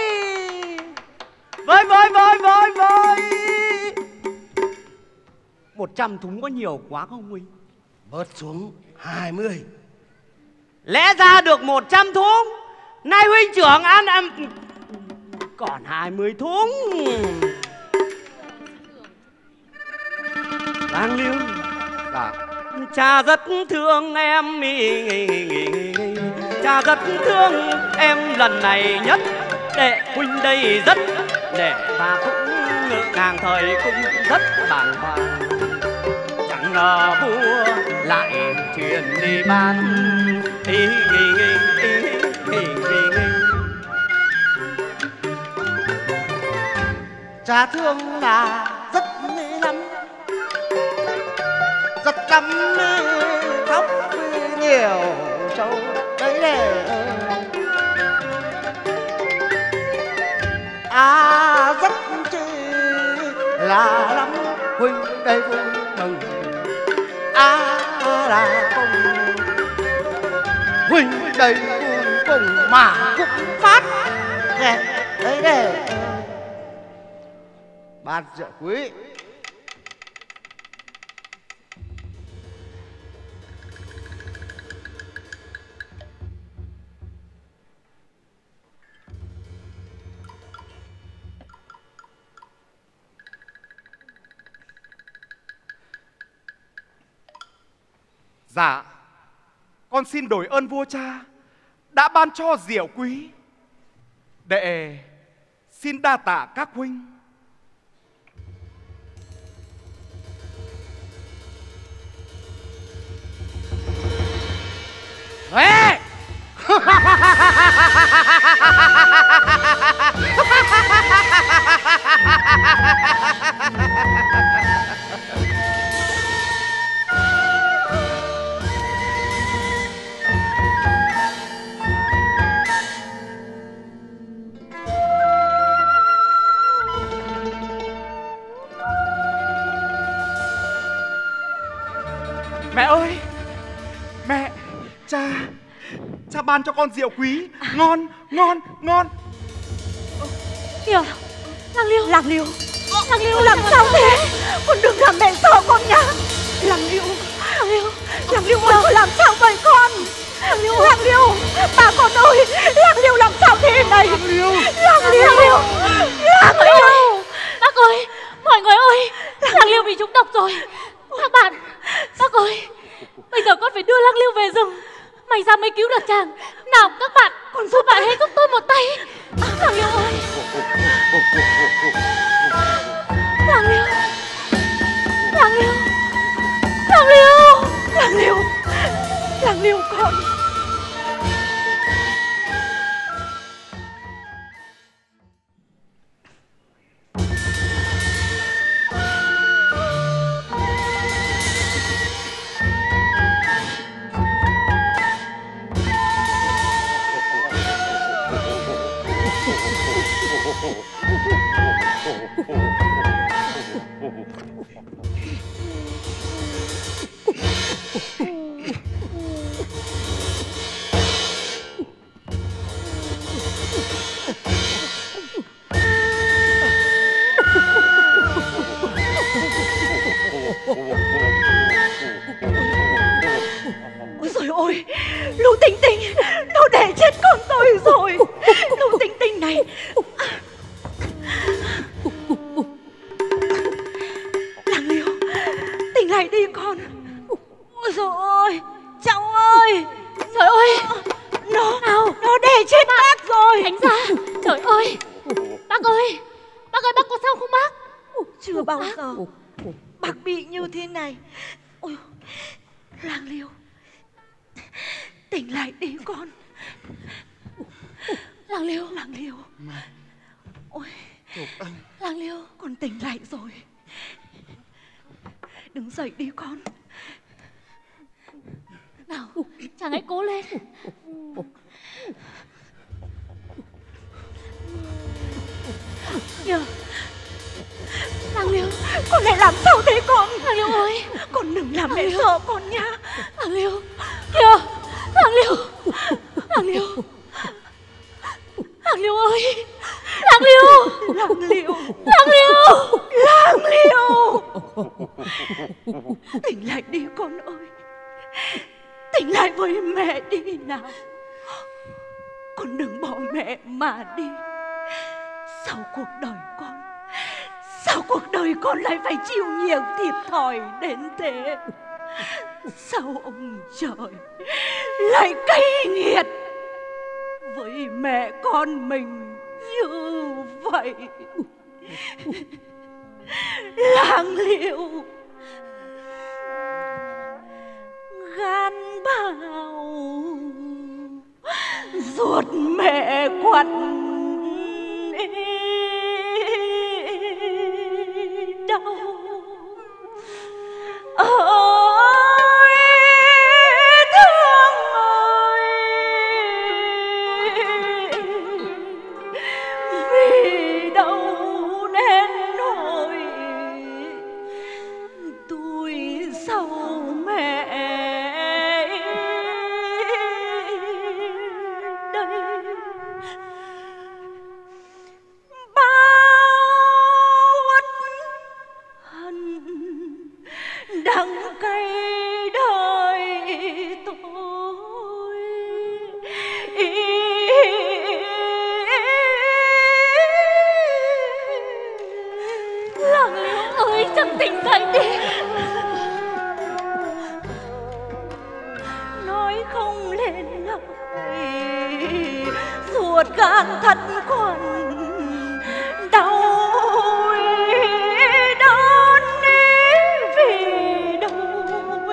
100 thúng có nhiều quá không huynh? Bớt xuống 20. Lẽ ra được 100 thúng, nay huynh trưởng ăn còn 20 thúng. Lang Liêu, cha rất thương em, cha rất thương em lần này nhất. Đệ huynh đây rất để ta cũng ngàng thời cũng rất bàng hoàng. Chẳng ngờ vua lại truyền đi ban. Cha thương là rất nghĩ lắm, rất lắm khóc nhiều châu đấy để rất chi là lắm huynh đây vui mừng là cùng huynh đây vui cùng mà cũng phát đấy để bát rượu quý. Dạ, con xin đổi ơn vua cha đã ban cho rượu quý. Đệ xin đa tạ các huynh. Ê! Mẹ ơi, mẹ, cha ban cho con rượu quý, ngon, ngon, ngon. Kìa, Làng Liêu, Làng Liêu, Làng Liêu làm sao thế? Con đừng làm mẹ sợ con nhá. Làng Liêu, Làng Liêu ơi, con làm sao vậy con? Làng Liêu, bà con ơi, Làng Liêu làm sao thế này? Làng Liêu, bác ơi, mọi người ơi, Làng Liêu bị trúng độc rồi. Các bạn, bác ơi, bây giờ con phải đưa Làng Liêu về rừng. May ra mới cứu được chàng. Nào các bạn, con giúp bạn hãy giúp tôi một tay. Làng Liêu ơi, Làng Liêu, Làng Liêu, Làng Liêu, Làng Liêu, Làng Liêu con. Ôi trời ơi, Lũ Tinh Tinh, nó để chết con tôi rồi. Lũ Tinh Tinh này. Làng Liêu, tỉnh lại đi con. Ôi trời ơi, cháu ơi. trời ơi, Nó để chết bác rồi. tránh ra. Trời ơi, bác ơi, bác có sao không bác? Chưa bao giờ bác bị như thế này. Ôi, Làng Liêu, tỉnh lại đi con. Làng Liêu, Ôi, Làng Liêu, con tỉnh lại rồi. Đứng dậy đi con. nào, chàng hãy cố lên. Kìa, Làng Liêu, Con lại làm sao thế con? Làng Liêu ơi, Con đừng làm mẹ sợ con nha. Làng Liêu, kìa, Làng Liêu, Làng Liêu, Làng Liêu ơi, Làng Liêu, Làng Liêu, Làng Liêu, Làng Liêu. Tỉnh lại đi con ơi. Tỉnh lại với mẹ đi nào. Con đừng bỏ mẹ mà đi. Sao cuộc đời con lại phải chịu nhiều thiệt thòi đến thế? Sao ông trời lại cay nghiệt với mẹ con mình như vậy? Làng Liêu, gan bào ruột mẹ quặn đau. Ôi thương ơi, vì đâu nên nỗi tôi sau mẹ đây. gan thắt quằn đau đớn vì đâu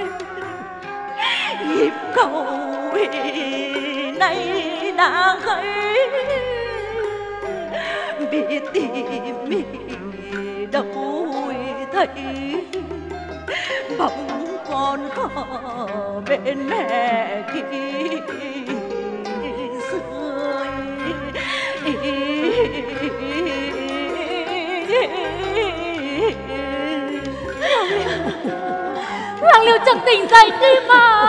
nhịp cầu nay đã gãy bị tìm đâu thấy bóng con ở bên mẹ khi xưa. Làng Liễu chẳng tỉnh dậy đi mà.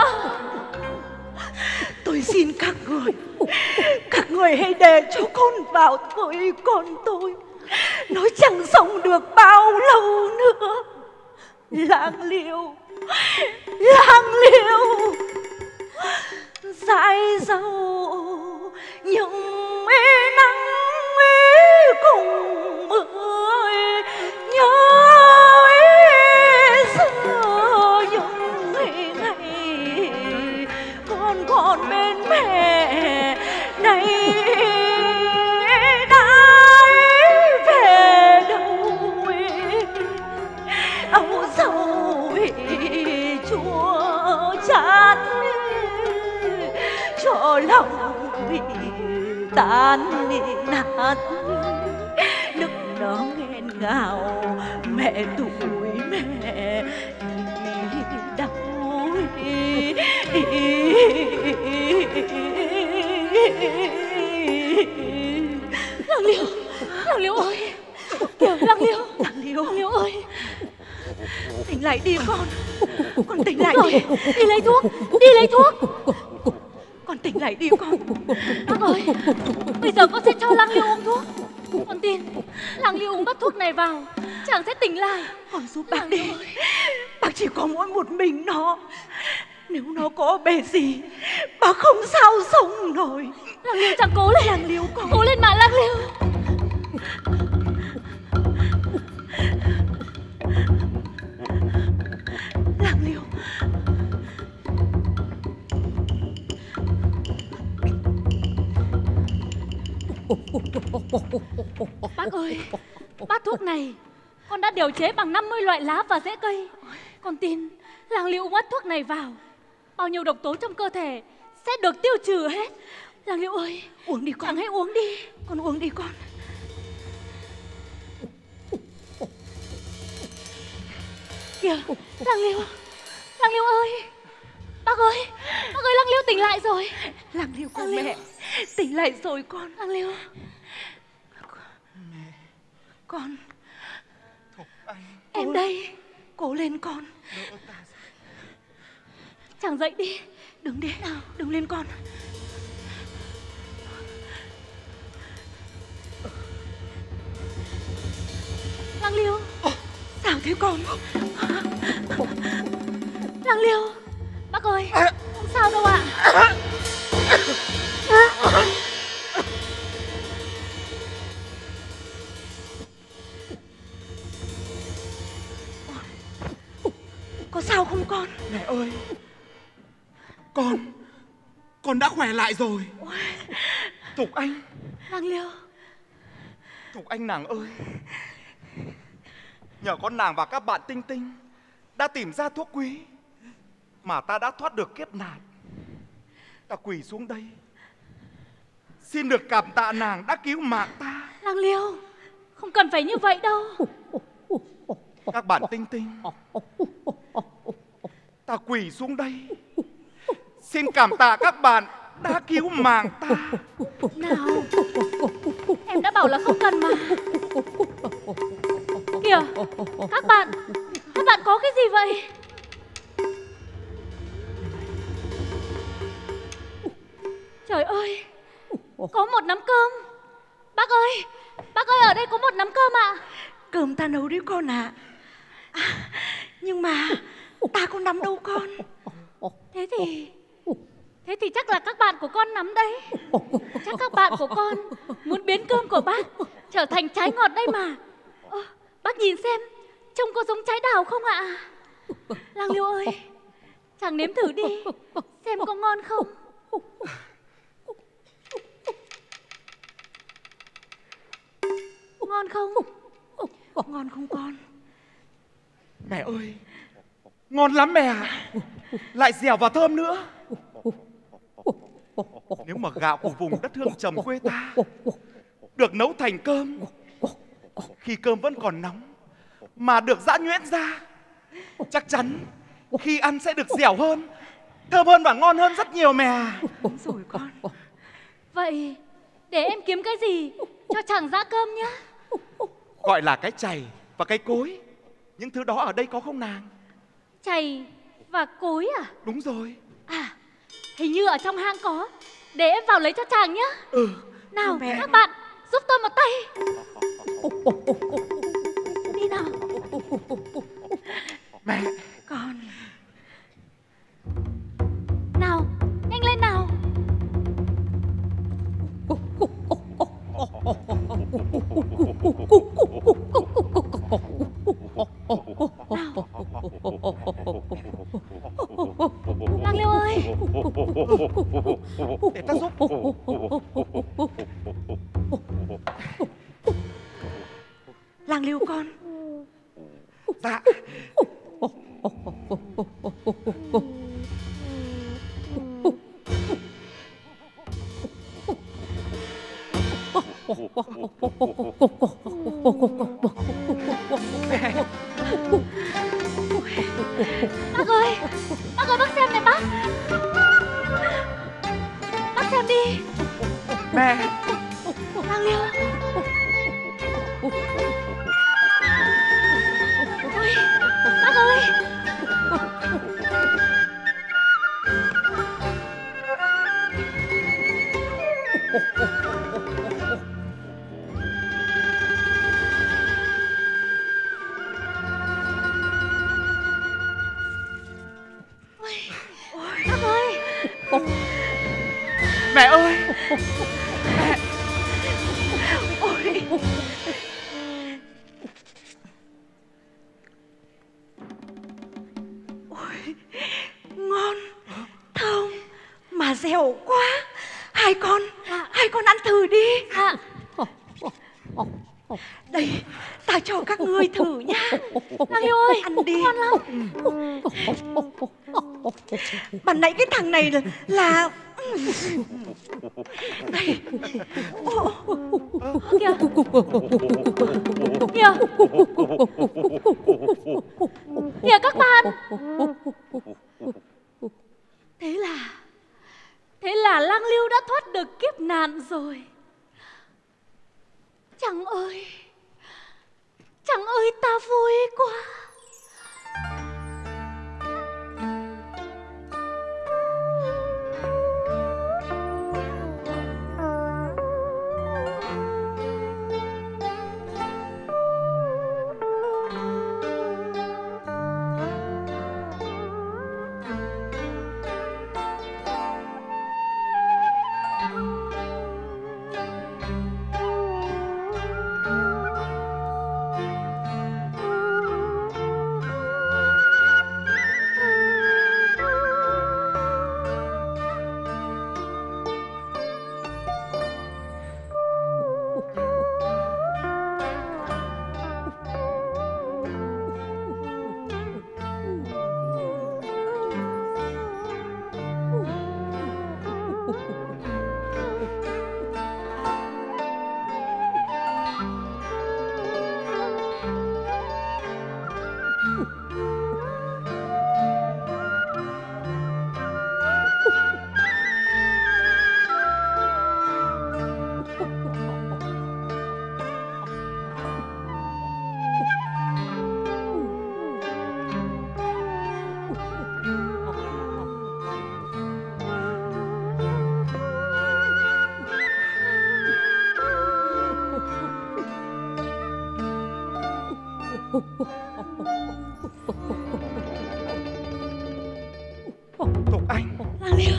Tôi xin các người hãy để cho con vào với con tôi. Nó chẳng sống được bao lâu nữa. Làng Liễu dãi dầu những nắng cùng mưa nhớ xưa những ngày con còn bên mẹ này đã về đâu âu sầu chua chát cho lòng bị tan nát nước nó nghẹn ngào mẹ tuổi mẹ đau. Làng Liễu ơi, kìa Làng Liễu ơi, tỉnh lại đi con tỉnh lại rồi, đi. đi lấy thuốc. Con tỉnh lại đi con. Bác ơi, bây giờ con sẽ cho Làng Liễu uống thuốc. Con tin Làng Liễu uống bát thuốc này vào chàng sẽ tỉnh lại. Con giúp bác đi. Bác chỉ có mỗi một mình nó. Nếu nó có bề gì bác không sao sống nổi. Làng Liễu chàng cố lên. Làng Liễu con. Cố lên mà Làng Liễu. Làng Liễu. Bác ơi, bát thuốc này con đã điều chế bằng 50 loại lá và rễ cây. Con tin Làng Liễu uống bát thuốc này vào, bao nhiêu độc tố trong cơ thể sẽ được tiêu trừ hết. Làng Liễu ơi, Uống đi con. chàng hãy uống đi. Con uống đi con. Kìa, Làng Liễu ơi. Bác ơi, Làng Liễu tỉnh lại rồi. Làng Liễu của mẹ tỉnh lại rồi con. Làng Liễu. Con. Thục Anh. Em đây. Cố lên con. Chàng dậy đi. Đứng đi. Đứng lên con. Làng Liễu. Sao thế con? Làng Liễu. Bác ơi, không sao đâu ạ. Có sao không con? Mẹ ơi, con đã khỏe lại rồi. Thục Anh. Làng Liễu. Thục Anh nàng ơi, nhờ con nàng và các bạn Tinh Tinh đã tìm ra thuốc quý mà ta đã thoát được kiếp nạn. Ta quỳ xuống đây xin được cảm tạ nàng đã cứu mạng ta. Làng Liễu, không cần phải như vậy đâu. Các bạn Tinh Tinh, ta quỳ xuống đây xin cảm tạ các bạn đã cứu mạng ta. Nào, em đã bảo là không cần mà. Kìa, các bạn có cái gì vậy? Trời ơi, có một nắm cơm. Bác ơi, ở đây có một nắm cơm ạ. Cơm ta nấu đấy con ạ. Nhưng mà ta có nắm đâu con. Thế thì chắc là các bạn của con nắm đấy. Chắc các bạn của con muốn biến cơm của bác trở thành trái ngọt đây mà. Bác nhìn xem, trông có giống trái đào không ạ? Làng Liễu ơi, chàng nếm thử đi, xem có ngon không. ngon không? Ngon không con? Mẹ ơi, ngon lắm mẹ ạ. Lại dẻo và thơm nữa. Nếu mà gạo của vùng đất hương trầm quê ta được nấu thành cơm, khi cơm vẫn còn nóng mà được giã nhuyễn ra, chắc chắn khi ăn sẽ được dẻo hơn, thơm hơn và ngon hơn rất nhiều mẹ. Đúng rồi con. Vậy để em kiếm cái gì cho chàng giã cơm nhá. Gọi là cái chày và cái cối. Những thứ đó ở đây có không nàng? Chày và cối à? Đúng rồi. À, hình như ở trong hang có. Để em vào lấy cho chàng nhá. Ừ. Nào Mẹ. các bạn, giúp tôi một tay. Đi nào. Mẹ. Con. Nào, nhanh lên nào. Lang Liêu ơi. Để ta giúp. Lang Liêu con. Dạ. Bác ơi, bác xem này bác. Bác xem đi. Mẹ. Lang Liêu. Ôi, bác ơi. Bác ơi. Mẹ ơi. Mẹ. Ôi. Ôi, ngon, thơm mà dẻo quá. Hai con ăn thử đi. Dạ. Đây, ta cho các ngươi thử nhá. Lang Liêu ơi, Ăn đi. ngon lắm. Ban nãy cái thằng này là đây. Kìa. Kìa. Kìa các bạn. Thế là Lang Liêu đã thoát được kiếp nạn rồi. Chàng ơi ta vui quá. Tục Anh. Lang Liêu.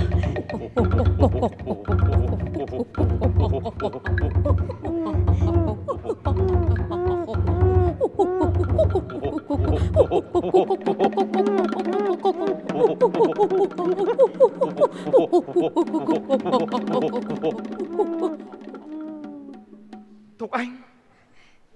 Tục Anh.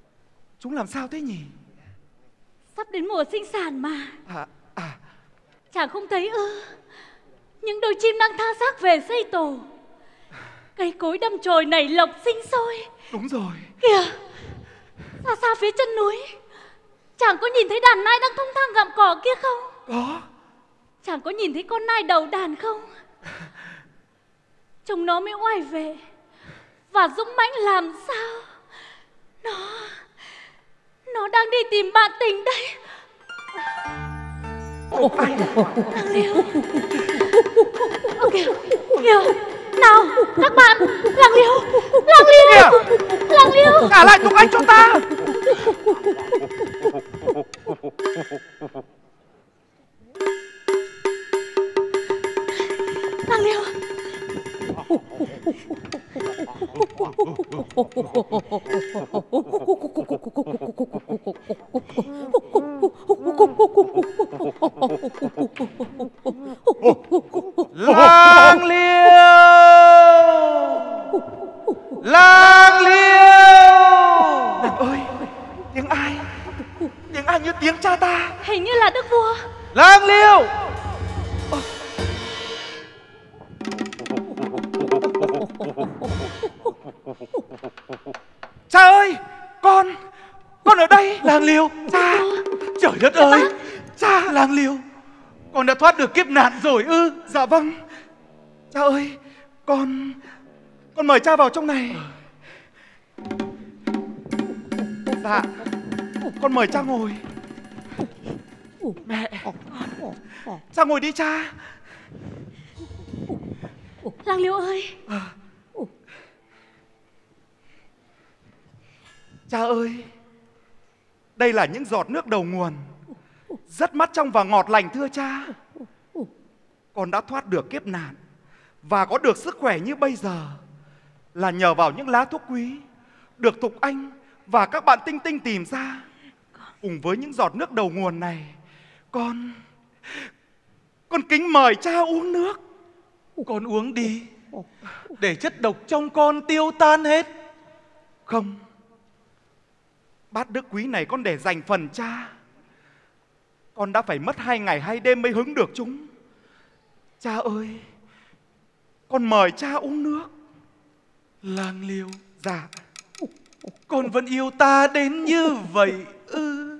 Chúng làm sao thế nhỉ? Sắp đến mùa sinh sản mà. À, Chàng không thấy ư? Những đôi chim đang tha xác về xây tổ. Cây cối đâm chồi nảy lộc sinh sôi. đúng rồi. Kìa, xa xa phía chân núi, chàng có nhìn thấy đàn nai đang thong thang gặm cỏ kia không? Có. Chàng có nhìn thấy con nai đầu đàn không? Trông nó mới oai vệ và dũng mãnh làm sao. Nó đang đi tìm bạn tình đây. Nàng Liễu. Kìa, nào các bạn, Làng Liễu, Làng Liễu. Trả lại Tùng Anh cho ta. Làng Liễu. Làng Liễu, Làng Liễu. Nàng ơi, tiếng ai? Tiếng ai như tiếng cha ta? Hình như là Đức Vua. Làng Liễu. Cha ơi, con ở đây. Làng Liễu. Cha. Trời đất ơi. Cha. Làng Liễu, con đã thoát được kiếp nạn rồi ư? Dạ vâng. Cha ơi, con mời cha vào trong này. Dạ, con mời cha ngồi. Mẹ, cha ngồi đi cha. Làng Liễu ơi. Cha ơi, đây là những giọt nước đầu nguồn, rất mát trong và ngọt lành thưa cha. Con đã thoát được kiếp nạn và có được sức khỏe như bây giờ là nhờ vào những lá thuốc quý được Thục Anh và các bạn Tinh Tinh tìm ra. Cùng với những giọt nước đầu nguồn này, con kính mời cha uống nước. Con uống đi, để chất độc trong con tiêu tan hết. Không, bát nước quý này con để dành phần cha. Con đã phải mất 2 ngày 2 đêm mới hứng được chúng. Cha ơi, con mời cha uống nước. Làng Liễu, Dạ. con vẫn yêu ta đến như vậy ư?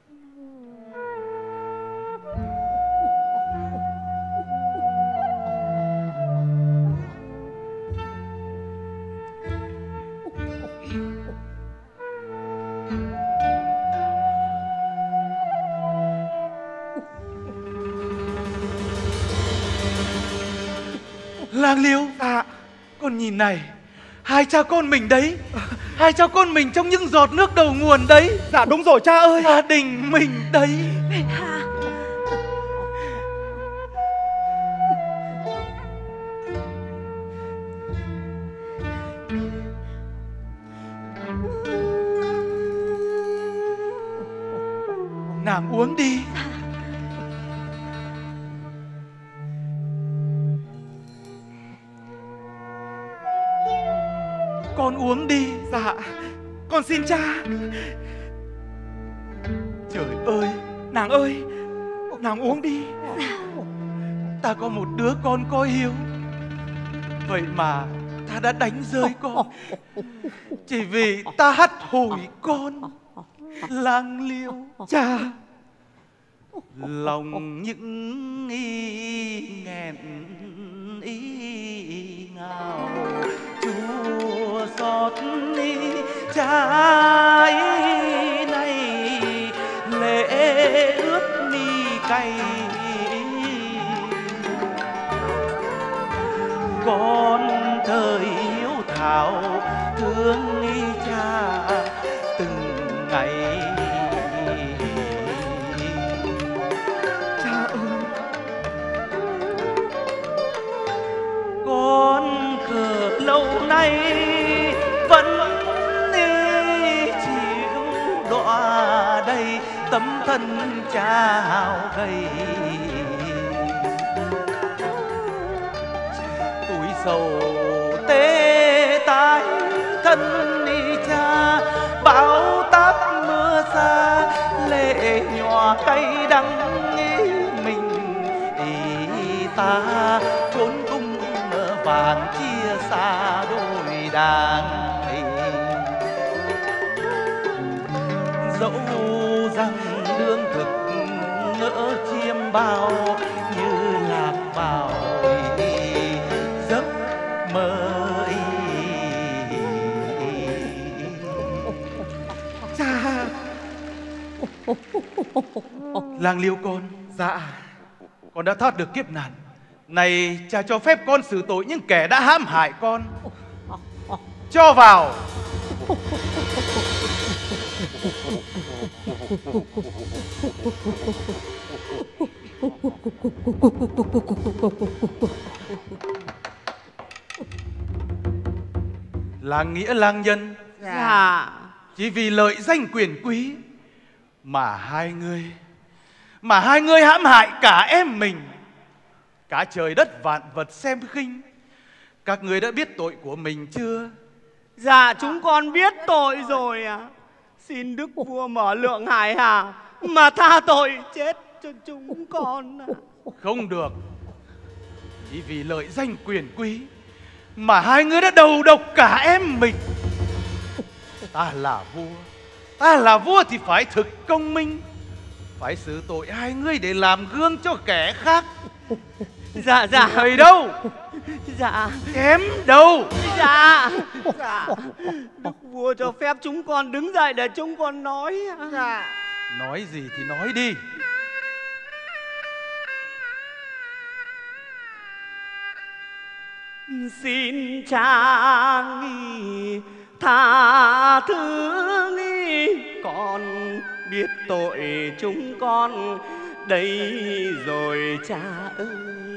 Làng Liễu. Dạ. Con nhìn này, hai cha con mình đấy, hai cha con mình trong những giọt nước đầu nguồn đấy. Dạ đúng rồi cha ơi. Gia đình mình đấy. Bệ hạ. Nàng uống đi. Con uống đi. Dạ, con xin cha. Trời ơi, Nàng ơi, nàng uống đi. ta có một đứa con có hiếu, vậy mà ta đã đánh rơi con chỉ vì ta hắt hủi con. Làng Liễu. Cha. Lòng những nghi nghẹn ý ngào, chua xót đi trái này, lệ ướt mi cay. Con thời hiếu thảo thương ý cha từng ngày. Con khờ lâu nay vẫn đi chịu đọa đầy, tấm thân cha hao gầy. Tuổi sầu tê tái thân đi cha, bão táp mưa ta chốn cung vàng chia xa đôi đàn. Dẫu rằng đương thực ngỡ chiêm bao như lạc vào giấc mơ. Cha. Lang Liêu con. Dạ. Con đã thoát được kiếp nạn. Này cha cho phép con xử tội những kẻ đã hãm hại con. Cho vào. Làng nghĩa lang nhân. Dạ. Chỉ vì lợi danh quyền quý mà hai người hãm hại cả em mình. Cả trời đất vạn vật xem khinh. Các người đã biết tội của mình chưa? Dạ chúng con biết tội rồi ạ. Xin đức vua mở lượng hải hà mà tha tội chết cho chúng con ạ. Không được. Chỉ vì lợi danh quyền quý mà hai người đã đầu độc cả em mình. Ta là vua thì phải thực công minh, phải xử tội hai người để làm gương cho kẻ khác. Dạ. Người đâu? Dạ. Kém đâu? Dạ. Đức vua cho phép chúng con đứng dậy để chúng con nói. Dạ. Nói gì thì nói đi. Xin cha tha thứ con biết tội chúng con đây rồi cha ơi.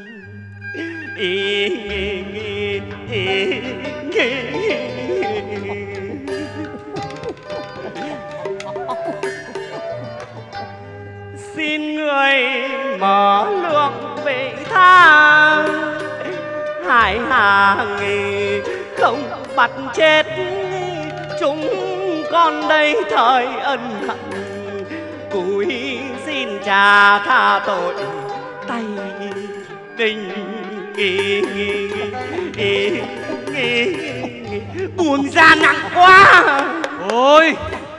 Xin người mở lượng về tha hải hà không bắt chết chúng con đây thời ân hận. Cúi xin cha tha tội tay đình buông ra nặng quá. Ôi,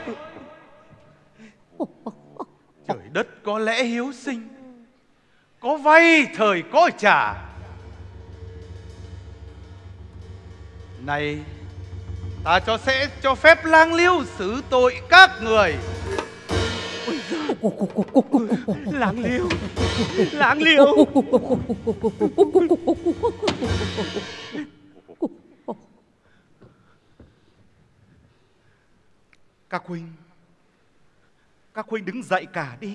trời đất có lẽ hiếu sinh, có vay thời có trả. Này, ta sẽ cho phép Lang Liêu xử tội các người. Lang Liêu. Các huynh đứng dậy cả đi.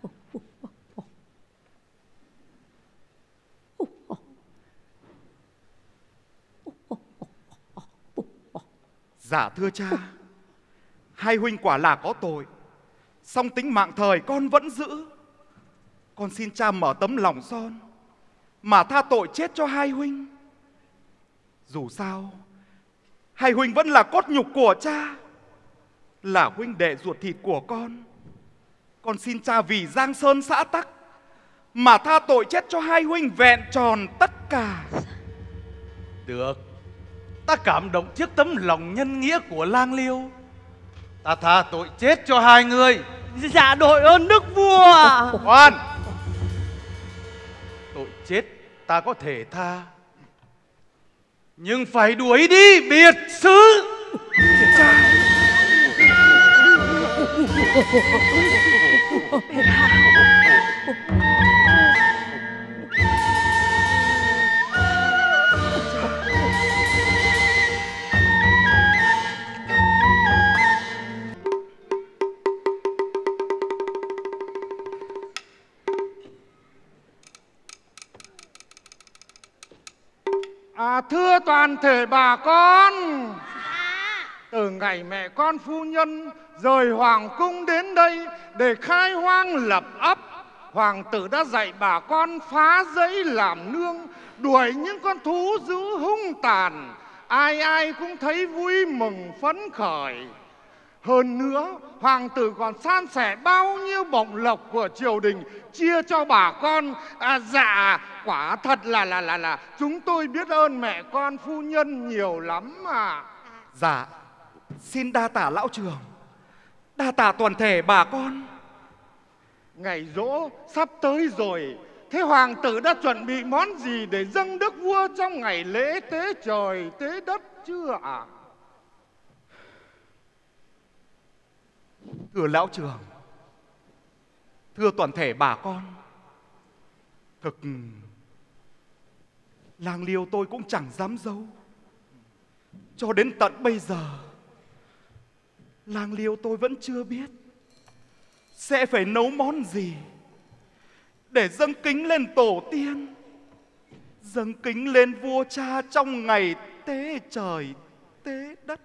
Dạ thưa cha, hai huynh quả là có tội, song tính mạng thời con vẫn giữ. Con xin cha mở tấm lòng son mà tha tội chết cho hai huynh. Dù sao hai huynh vẫn là cốt nhục của cha, là huynh đệ ruột thịt của con. Con xin cha vì Giang Sơn xã Tắc mà tha tội chết cho hai huynh vẹn tròn tất cả. Được, ta cảm động trước tấm lòng nhân nghĩa của Lang Liêu. Ta tha tội chết cho hai người. Dạ đội ơn đức vua. Khoan, tội chết ta có thể tha, nhưng phải đuổi đi biệt xứ. Cha. Thưa toàn thể bà con, từ ngày mẹ con phu nhân rời hoàng cung đến đây để khai hoang lập ấp, hoàng tử đã dạy bà con phá rẫy làm nương, đuổi những con thú dữ hung tàn. Ai ai cũng thấy vui mừng phấn khởi. Hơn nữa, hoàng tử còn san sẻ bao nhiêu bổng lộc của triều đình chia cho bà con. Dạ, quả thật là chúng tôi biết ơn mẹ con phu nhân nhiều lắm mà. Dạ, xin đa tạ lão trưởng, đa tạ toàn thể bà con. Ngày giỗ sắp tới rồi, thế hoàng tử đã chuẩn bị món gì để dâng đức vua trong ngày lễ tế trời tế đất chưa ạ? Thưa lão trưởng, thưa toàn thể bà con, thực làng Liêu tôi cũng chẳng dám giấu. Cho đến tận bây giờ, làng Liêu tôi vẫn chưa biết sẽ phải nấu món gì để dâng kính lên tổ tiên, dâng kính lên vua cha trong ngày tế trời tế đất.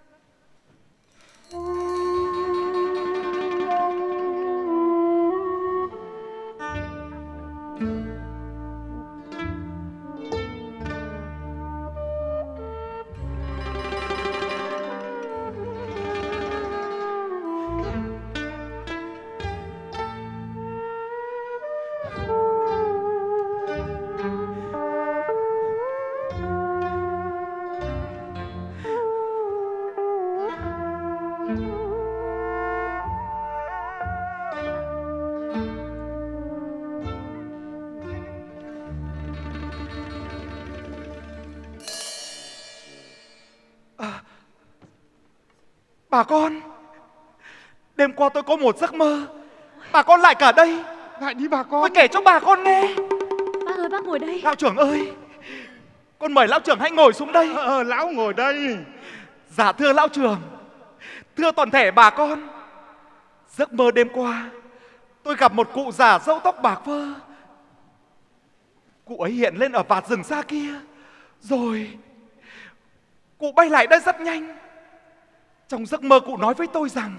Bà con, đêm qua tôi có một giấc mơ. Bà con lại cả đây. Lại đi bà con. Tôi kể cho bà con nghe. Bác ơi, bác ngồi đây. Lão trưởng ơi, con mời lão trưởng hãy ngồi xuống đây. Lão ngồi đây. Dạ thưa lão trưởng, thưa toàn thể bà con, giấc mơ đêm qua tôi gặp một cụ già râu tóc bạc phơ. Cụ ấy hiện lên ở vạt rừng xa kia, rồi cụ bay lại đây rất nhanh. Trong giấc mơ cụ nói với tôi rằng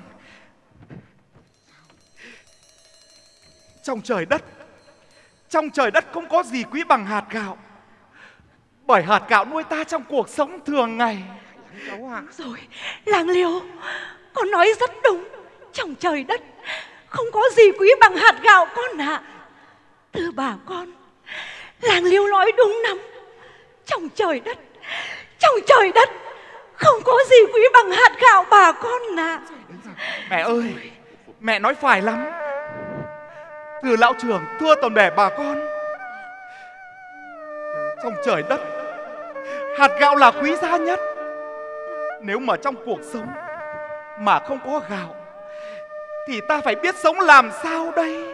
trong trời đất không có gì quý bằng hạt gạo, bởi hạt gạo nuôi ta trong cuộc sống thường ngày. Rồi, làng Liêu, con nói rất đúng. Trong trời đất không có gì quý bằng hạt gạo con ạ. Thưa bà con, làng Liêu nói đúng lắm. Trong trời đất không có gì quý bằng hạt gạo bà con ạ. Mẹ ơi, mẹ nói phải lắm. Thưa lão trưởng, thưa toàn thể bà con, trong trời đất, hạt gạo là quý giá nhất. Nếu mà trong cuộc sống mà không có gạo thì ta phải biết sống làm sao đây?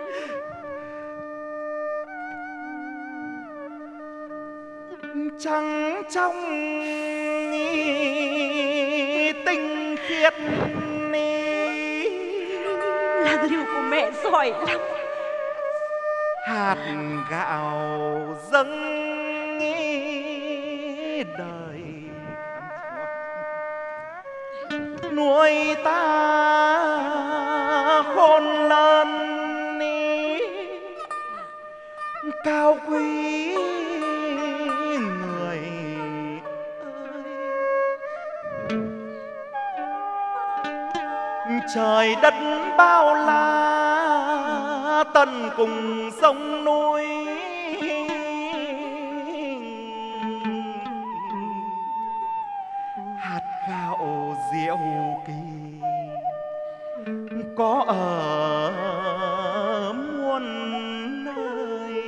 Trăng trong tinh khiết, Làng Liêu của mẹ giỏi lắm. hạt gạo dâng đời, nuôi ta khôn lớn, cao quý người ơi. Trời đất bao la, tận cùng sông núi, hạt gạo diệu kỳ có ở muôn nơi.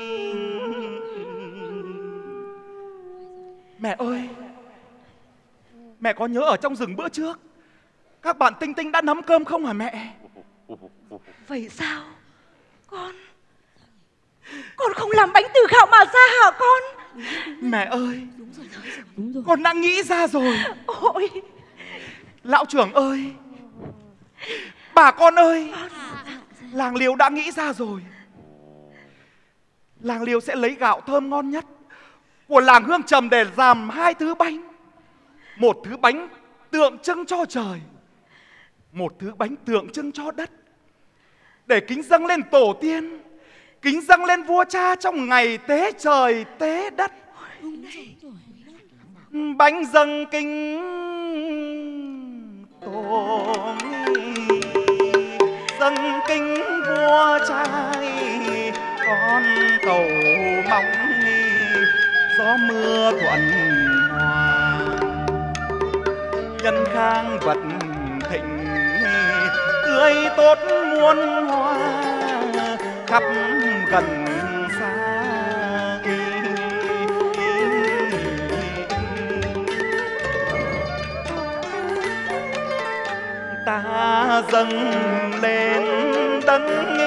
Mẹ ơi, mẹ có nhớ ở trong rừng bữa trước các bạn Tinh Tinh đã nắm cơm không hả mẹ? Vậy sao? Con không làm bánh từ gạo mà ra hả con? Mẹ ơi, đúng rồi. Con đã nghĩ ra rồi. Ôi, lão trưởng ơi, bà con ơi, làng Liêu đã nghĩ ra rồi. Làng Liêu sẽ lấy gạo thơm ngon nhất của làng Hương Trầm để làm hai thứ bánh. Một thứ bánh tượng trưng cho trời, một thứ bánh tượng trưng cho đất, để kính dâng lên tổ tiên, kính dâng lên vua cha trong ngày tế trời tế đất. Bánh dâng kính tổ mưa thuận hòa, nhân khang vật thịnh tươi tốt muôn hoa, khắp gần xa. Ta dâng lên đấng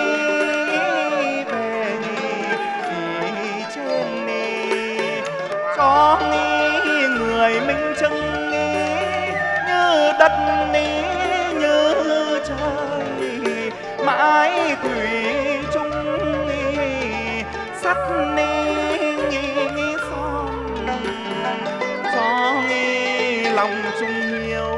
về trên cho người minh chứng như đất như trời, mãi thủy chung sắt son cho lòng chung hiếu.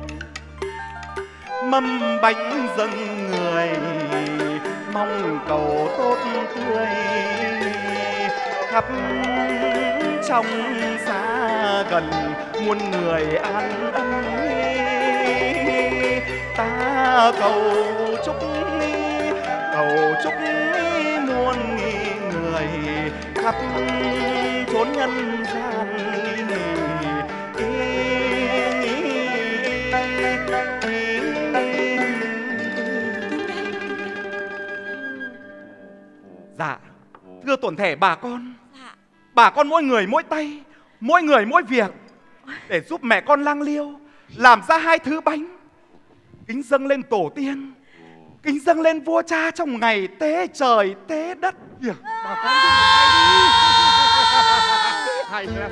Mâm bánh dâng người mong cầu tốt tươi, khắp trong xa gần muôn người an ân. Ta cầu chúc muôn người khắp chốn nhân gian Dạ, thưa toàn thể bà con. Dạ. Bà con mỗi người mỗi tay, mỗi người mỗi việc, để giúp mẹ con Lang Liêu làm ra 2 thứ bánh, kính dâng lên tổ tiên, kính dâng lên vua cha trong ngày tế trời tế đất. Bà con giúp một tay đi. Hay lắm.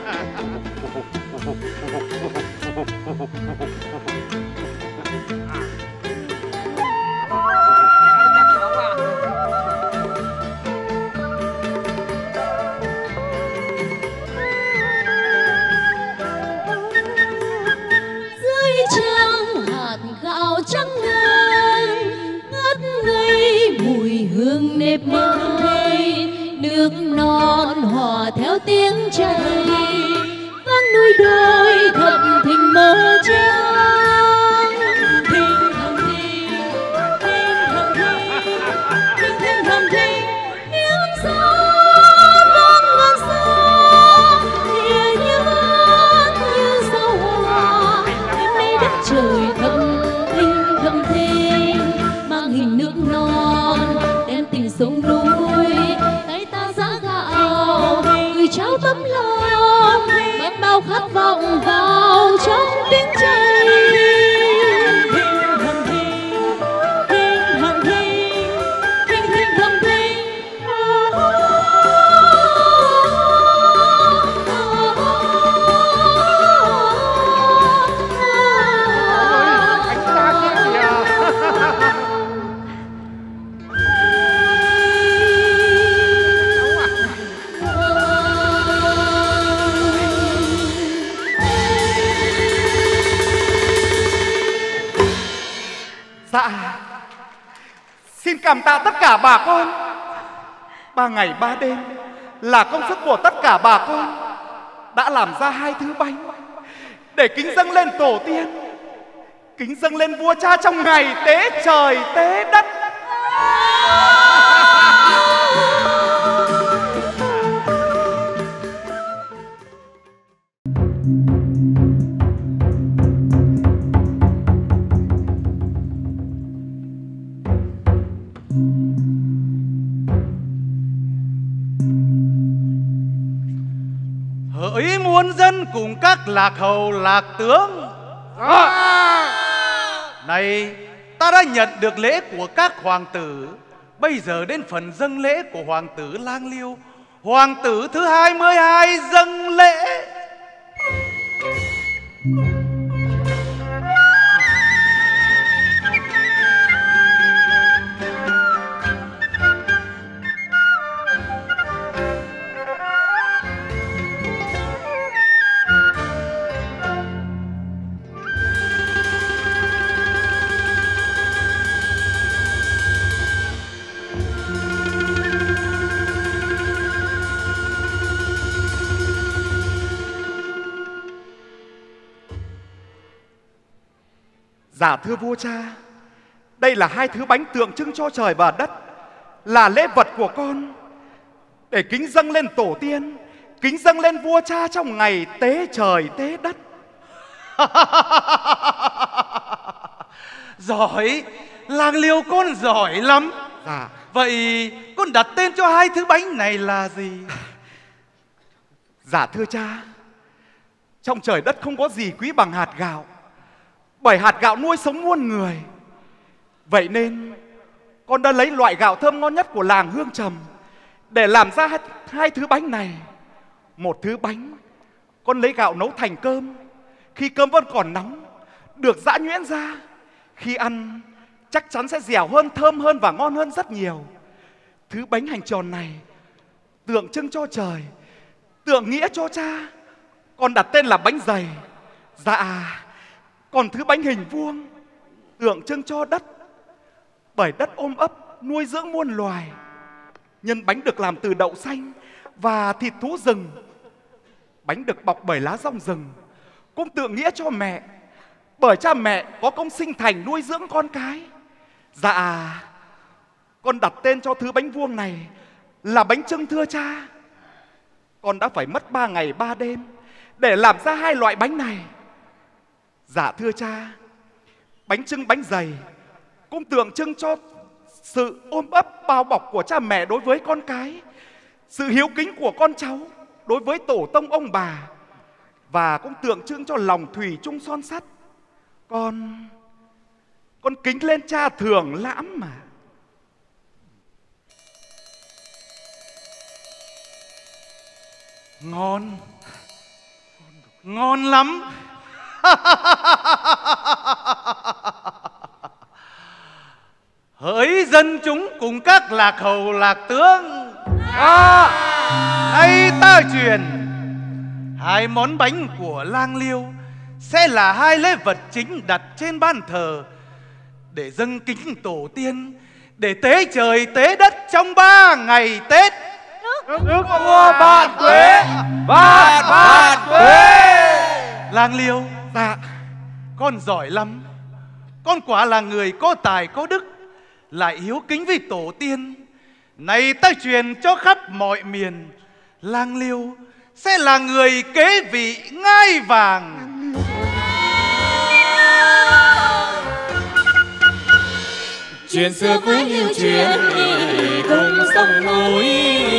Trắng ngân ngất ngây mùi hương nếp mới, nước non hòa theo tiếng chảy, vang núi đồi thầm thình mơ trắng. Thình thầm thình, thình thầm thình, thình thình thầm thình, tiếng gió vang ngàn xa, nhẹ nhàng như sao hoa, đêm nay đất trời thầm thầm thình, mang hình nước non đem tình sông núi, tay ta giã gạo gửi trao tấm lòng, mang bao khát vọng vào trong tiếng trời. Thình thầm thình, thình thầm thình, thình thình thầm thình. Dạ, xin cảm tạ tất cả bà con. 3 ngày 3 đêm là công sức của tất cả bà con đã làm ra 2 thứ bánh để kính dâng lên tổ tiên, kính dâng lên vua cha trong ngày tế trời tế đất. Hỡi muôn dân cùng các lạc hầu lạc tướng, này ta đã nhận được lễ của các hoàng tử, bây giờ đến phần dâng lễ của hoàng tử Lang Liêu. Hoàng tử thứ 22 dâng lễ. Dạ thưa vua cha, đây là 2 thứ bánh tượng trưng cho trời và đất, là lễ vật của con để kính dâng lên tổ tiên, kính kính dâng lên vua cha trong ngày tế trời tế đất. Giỏi, Lang Liêu con giỏi lắm. Dạ. Vậy con đặt tên cho hai thứ bánh này là gì? Dạ thưa cha, trong trời đất không có gì quý bằng hạt gạo, bởi hạt gạo nuôi sống muôn người. Vậy nên con đã lấy loại gạo thơm ngon nhất của làng Hương Trầm để làm ra hai thứ bánh này. Một thứ bánh con lấy gạo nấu thành cơm, khi cơm vẫn còn nóng, được giã nhuyễn ra, khi ăn chắc chắn sẽ dẻo hơn, thơm hơn và ngon hơn rất nhiều. Thứ bánh hành tròn này tượng trưng cho trời, tượng nghĩa cho cha, con đặt tên là bánh dày. Dạ, còn thứ bánh hình vuông tượng trưng cho đất, bởi đất ôm ấp nuôi dưỡng muôn loài. Nhân bánh được làm từ đậu xanh và thịt thú rừng. Bánh được bọc bởi lá rong rừng, cũng tượng nghĩa cho mẹ, bởi cha mẹ có công sinh thành nuôi dưỡng con cái. Dạ, con đặt tên cho thứ bánh vuông này là bánh chưng thưa cha. Con đã phải mất 3 ngày 3 đêm để làm ra hai loại bánh này. Dạ thưa cha, bánh chưng bánh dày cũng tượng trưng cho sự ôm ấp bao bọc của cha mẹ đối với con cái, sự hiếu kính của con cháu đối với tổ tông ông bà, và cũng tượng trưng cho lòng thủy chung son sắt. Con kính lên cha thường lãm mà. Ngon, ngon lắm. Hỡi dân chúng cùng các lạc hầu lạc tướng, nay ta truyền hai món bánh của Lang Liêu sẽ là hai lễ vật chính đặt trên ban thờ để dâng kính tổ tiên, để tế trời tế đất trong 3 ngày Tết. Đức vua Vạn Tuế, vạn tuế. Lang Liêu, Dạ. con giỏi lắm. Con quả là người có tài có đức, lại hiếu kính với tổ tiên. Này ta truyền cho khắp mọi miền, Lang Liêu sẽ là người kế vị ngai vàng. Chuyện xưa cũ lưu truyền cùng sông núi,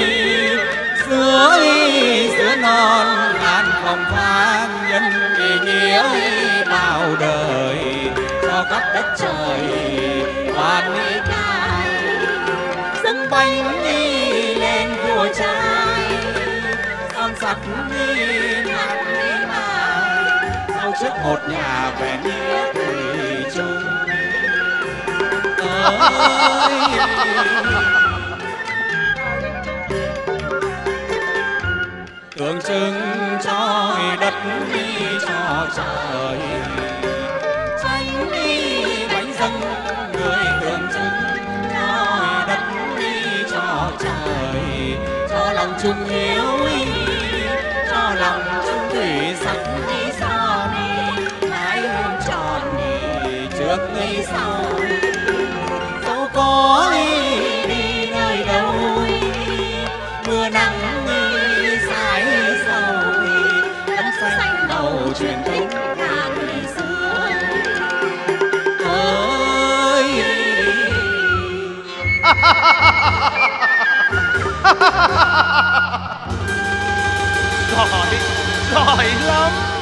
xưa non ngàn phòng phan, nhân ý nghĩa bao đời cho khắp đất trời hoàn mỹ cài. Dâng bánh đi lên vua trai, son sắt đi ngàn đi mai, sau trước một nhà vẹn nghĩa thủy chung. Tượng trưng cho đất đi cho trời, tranh đi bánh dâng người tượng trưng cho đất đi cho trời, cho lòng chung hiếu cho lòng chung thủy sắc đi son đi, mái hương tròn đi trước đi sau. Có đi nơi đâu mưa nắng dài sầu, đất xanh màu truyền thống cả ngày xưa ơi. Giỏi, giỏi lắm.